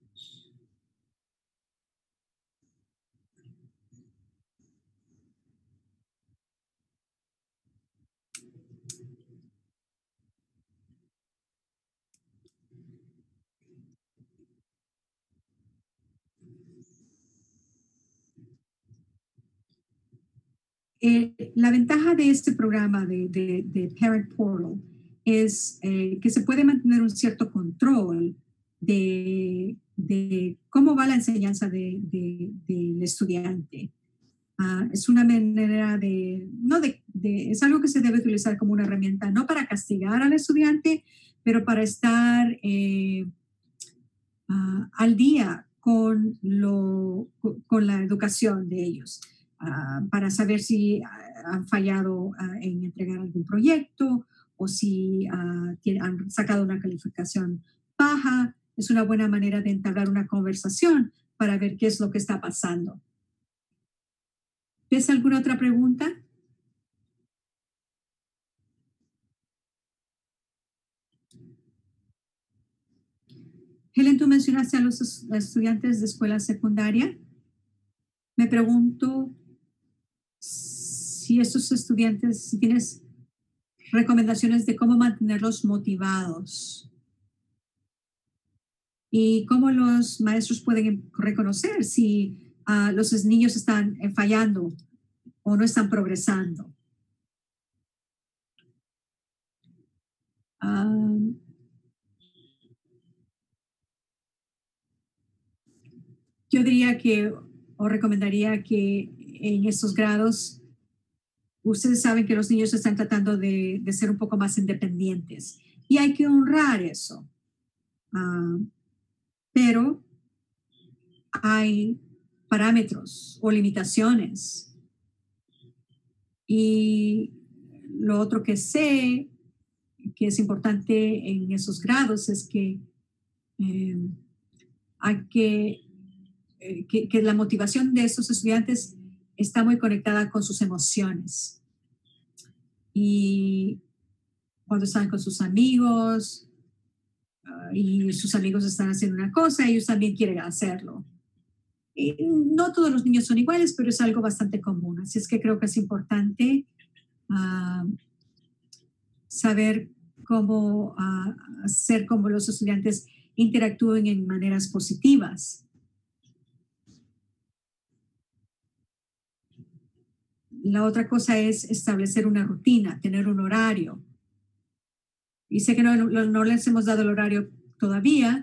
Eh, la ventaja de este programa de, de, de Parent Portal es eh, que se puede mantener un cierto control de, de cómo va la enseñanza de, de, del estudiante. Uh, es una manera de, no de, de, es algo que se debe utilizar como una herramienta, no para castigar al estudiante, pero para estar eh, uh, al día con, lo, con la educación de ellos, uh, para saber si uh, han fallado uh, en entregar algún proyecto o si uh, tienen, han sacado una calificación baja. Es una buena manera de entablar una conversación para ver qué es lo que está pasando. ¿Ves alguna otra pregunta? Helen, tú mencionaste a los estudiantes de escuela secundaria. Me pregunto si estos estudiantes, si tienes recomendaciones de cómo mantenerlos motivados y cómo los maestros pueden reconocer si uh, los niños están fallando o no están progresando. Um, yo diría que o recomendaría que en estos grados ustedes saben que los niños están tratando de, de ser un poco más independientes y hay que honrar eso. Uh, pero hay parámetros o limitaciones. Y lo otro que sé que es importante en esos grados es que eh, hay que, eh, que, que la motivación de estos estudiantes está muy conectada con sus emociones. Y cuando están con sus amigos uh, y sus amigos están haciendo una cosa, ellos también quieren hacerlo. Y no todos los niños son iguales, pero es algo bastante común. Así es que creo que es importante uh, saber cómo uh, hacer como los estudiantes interactúen en maneras positivas. La otra cosa es establecer una rutina, tener un horario. Y sé que no, no, no les hemos dado el horario todavía,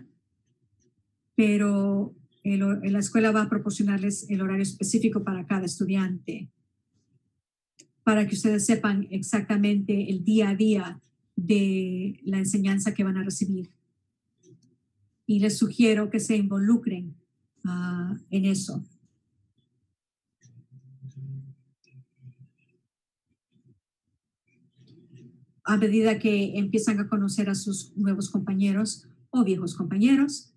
pero el, en la escuela va a proporcionarles el horario específico para cada estudiante, para que ustedes sepan exactamente el día a día de la enseñanza que van a recibir. Y les sugiero que se involucren uh, en eso. A medida que empiezan a conocer a sus nuevos compañeros o viejos compañeros,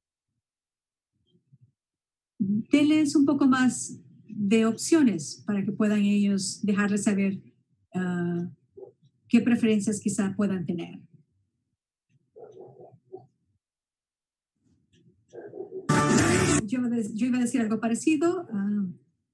denles un poco más de opciones para que puedan ellos dejarles saber uh, qué preferencias quizá puedan tener. Yo, yo iba a decir algo parecido. Uh,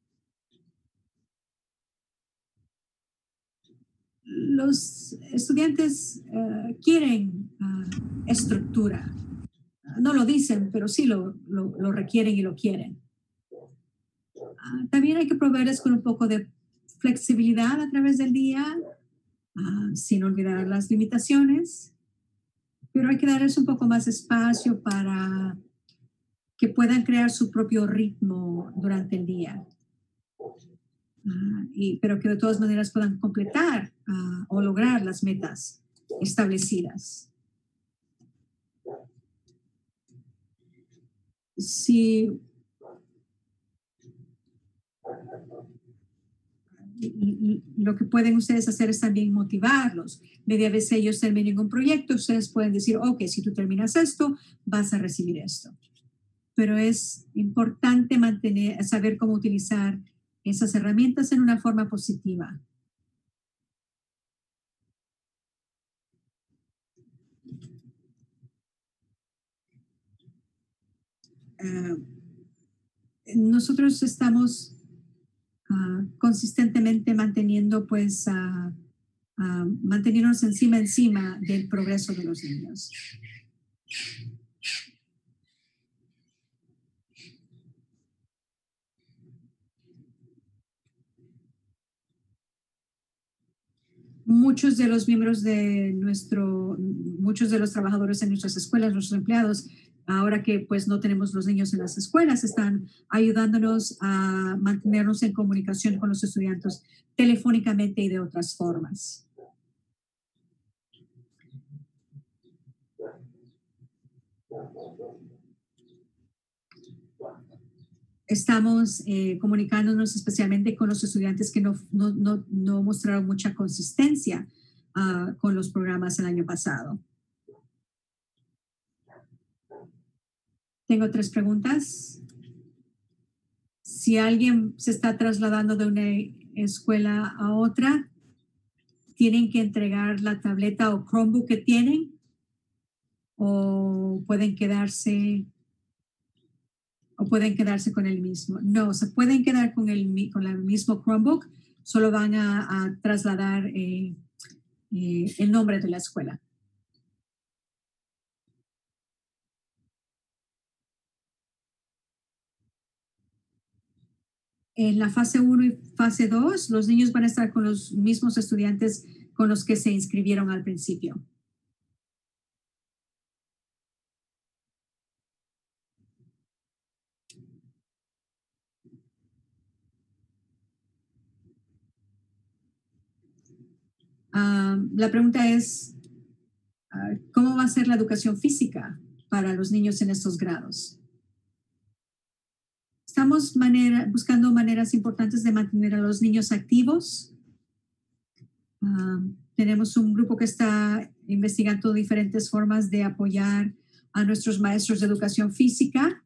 los estudiantes uh, quieren uh, estructura. No lo dicen, pero sí lo, lo, lo requieren y lo quieren. Uh, también hay que proveerles con un poco de flexibilidad a través del día, uh, sin olvidar las limitaciones. pero hay que darles un poco más espacio para que puedan crear su propio ritmo durante el día. Ah, y, pero que de todas maneras puedan completar ah, o lograr las metas establecidas. Si y, y- y lo que pueden ustedes hacer es también motivarlos. Media vez ellos terminen un proyecto, ustedes pueden decir, ok, si tú terminas esto, vas a recibir esto. Pero es importante mantener, saber cómo utilizar esas herramientas en una forma positiva. Ah, nosotros estamos ah, consistentemente manteniendo, pues, ah, ah, manteniéndonos encima, encima del progreso de los niños. Muchos de los miembros de nuestro, muchos de los trabajadores en nuestras escuelas, nuestros empleados, ahora que pues no tenemos los niños en las escuelas, están ayudándonos a mantenernos en comunicación con los estudiantes telefónicamente y de otras formas. Estamos eh, comunicándonos especialmente con los estudiantes que no, no, no, no mostraron mucha consistencia uh, con los programas el año pasado. Tengo tres preguntas. Si alguien se está trasladando de una escuela a otra, ¿tienen que entregar la tableta o Chromebook que tienen? ¿O pueden quedarse, o pueden quedarse con el mismo? No, se pueden quedar con el, con el mismo Chromebook, solo van a, a trasladar eh, eh, el nombre de la escuela. En la fase uno y fase dos, los niños van a estar con los mismos estudiantes con los que se inscribieron al principio. Uh, la pregunta es, uh, ¿cómo va a ser la educación física para los niños en estos grados? Estamos manera, buscando maneras importantes de mantener a los niños activos. Uh, tenemos un grupo que está investigando diferentes formas de apoyar a nuestros maestros de educación física.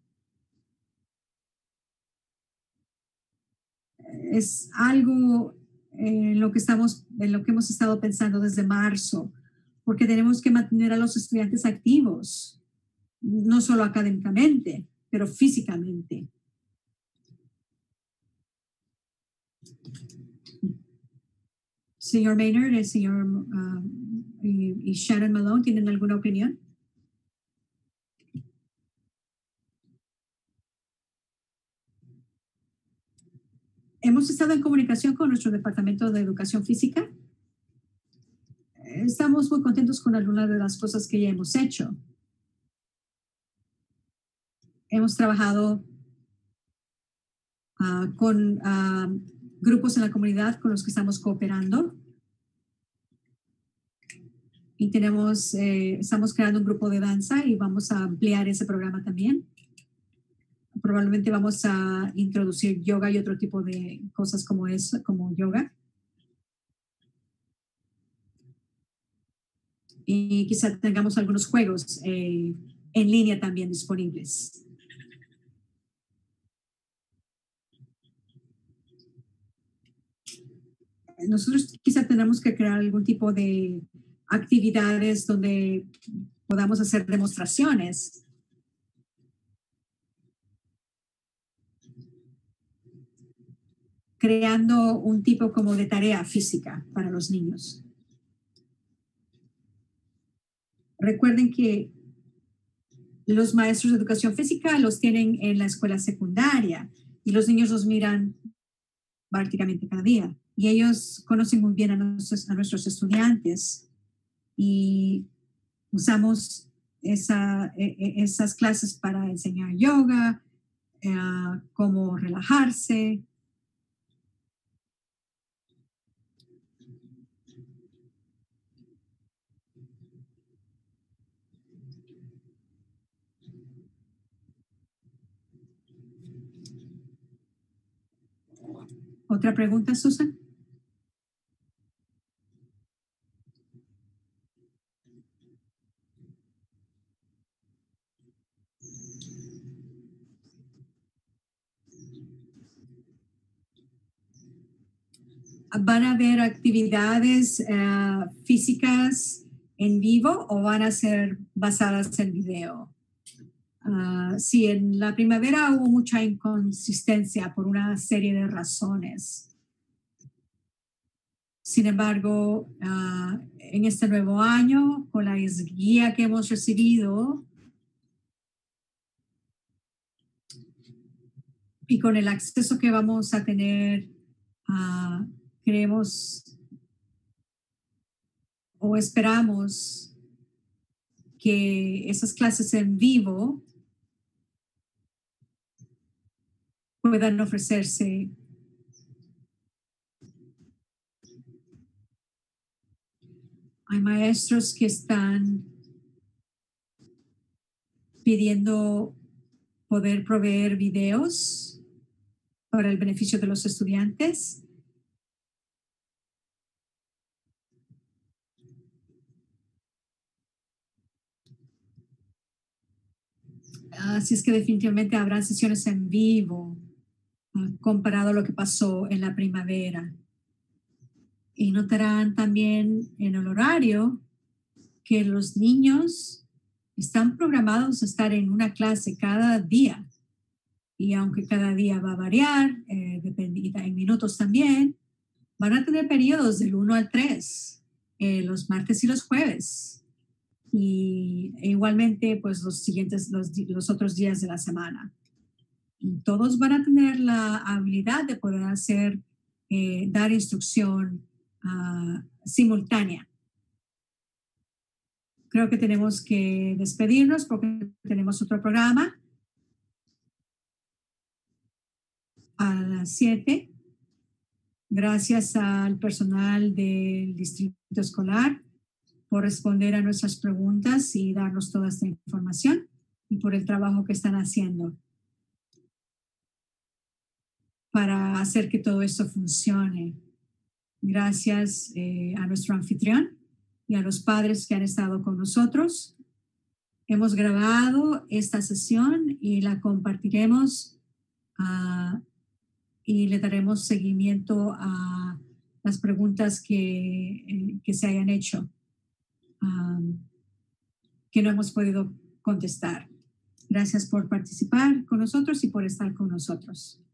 Es algo en lo que estamos, en lo que hemos estado pensando desde marzo, porque tenemos que mantener a los estudiantes activos, no solo académicamente, pero físicamente. Señor Maynard, el señor um, y, y Shannon Malone, ¿tienen alguna opinión? Hemos estado en comunicación con nuestro Departamento de Educación Física. Estamos muy contentos con algunas de las cosas que ya hemos hecho. Hemos trabajado uh, con uh, grupos en la comunidad con los que estamos cooperando. Y tenemos, eh, estamos creando un grupo de danza y vamos a ampliar ese programa también. Probablemente vamos a introducir yoga y otro tipo de cosas como eso, como yoga. Y quizá tengamos algunos juegos eh, en línea también disponibles. Nosotros quizá tenemos que crear algún tipo de actividades donde podamos hacer demostraciones. Creando un tipo como de tarea física para los niños. Recuerden que los maestros de educación física los tienen en la escuela secundaria y los niños los miran prácticamente cada día. Y ellos conocen muy bien a nuestros, a nuestros estudiantes y Usamos esa, e- e- esas clases para enseñar yoga, eh, cómo relajarse. ¿Otra pregunta, Susan? ¿Van a haber actividades eh, físicas en vivo o van a ser basadas en video? Uh, sí, en la primavera hubo mucha inconsistencia por una serie de razones. Sin embargo, uh, en este nuevo año, con la guía que hemos recibido y con el acceso que vamos a tener, uh, creemos o esperamos que esas clases en vivo puedan ofrecerse. Hay maestros que están pidiendo poder proveer videos para el beneficio de los estudiantes. Así es que definitivamente habrá sesiones en vivo uh, comparado a lo que pasó en la primavera. Y notarán también en el horario que los niños están programados a estar en una clase cada día. Y aunque cada día va a variar, eh, dependida en minutos también, van a tener periodos del uno al tres, eh, los martes y los jueves. Y e igualmente, pues los siguientes, los, los otros días de la semana. Y todos van a tener la habilidad de poder hacer, eh, dar instrucción uh, simultánea. Creo que tenemos que despedirnos porque tenemos otro programa a las siete. Gracias al personal del distrito escolar por responder a nuestras preguntas y darnos toda esta información y por el trabajo que están haciendo para hacer que todo esto funcione. Gracias eh, a nuestro anfitrión y a los padres que han estado con nosotros. Hemos grabado esta sesión y la compartiremos uh, y le daremos seguimiento a las preguntas que, eh, que se hayan hecho, um, que no hemos podido contestar. Gracias por participar con nosotros y por estar con nosotros.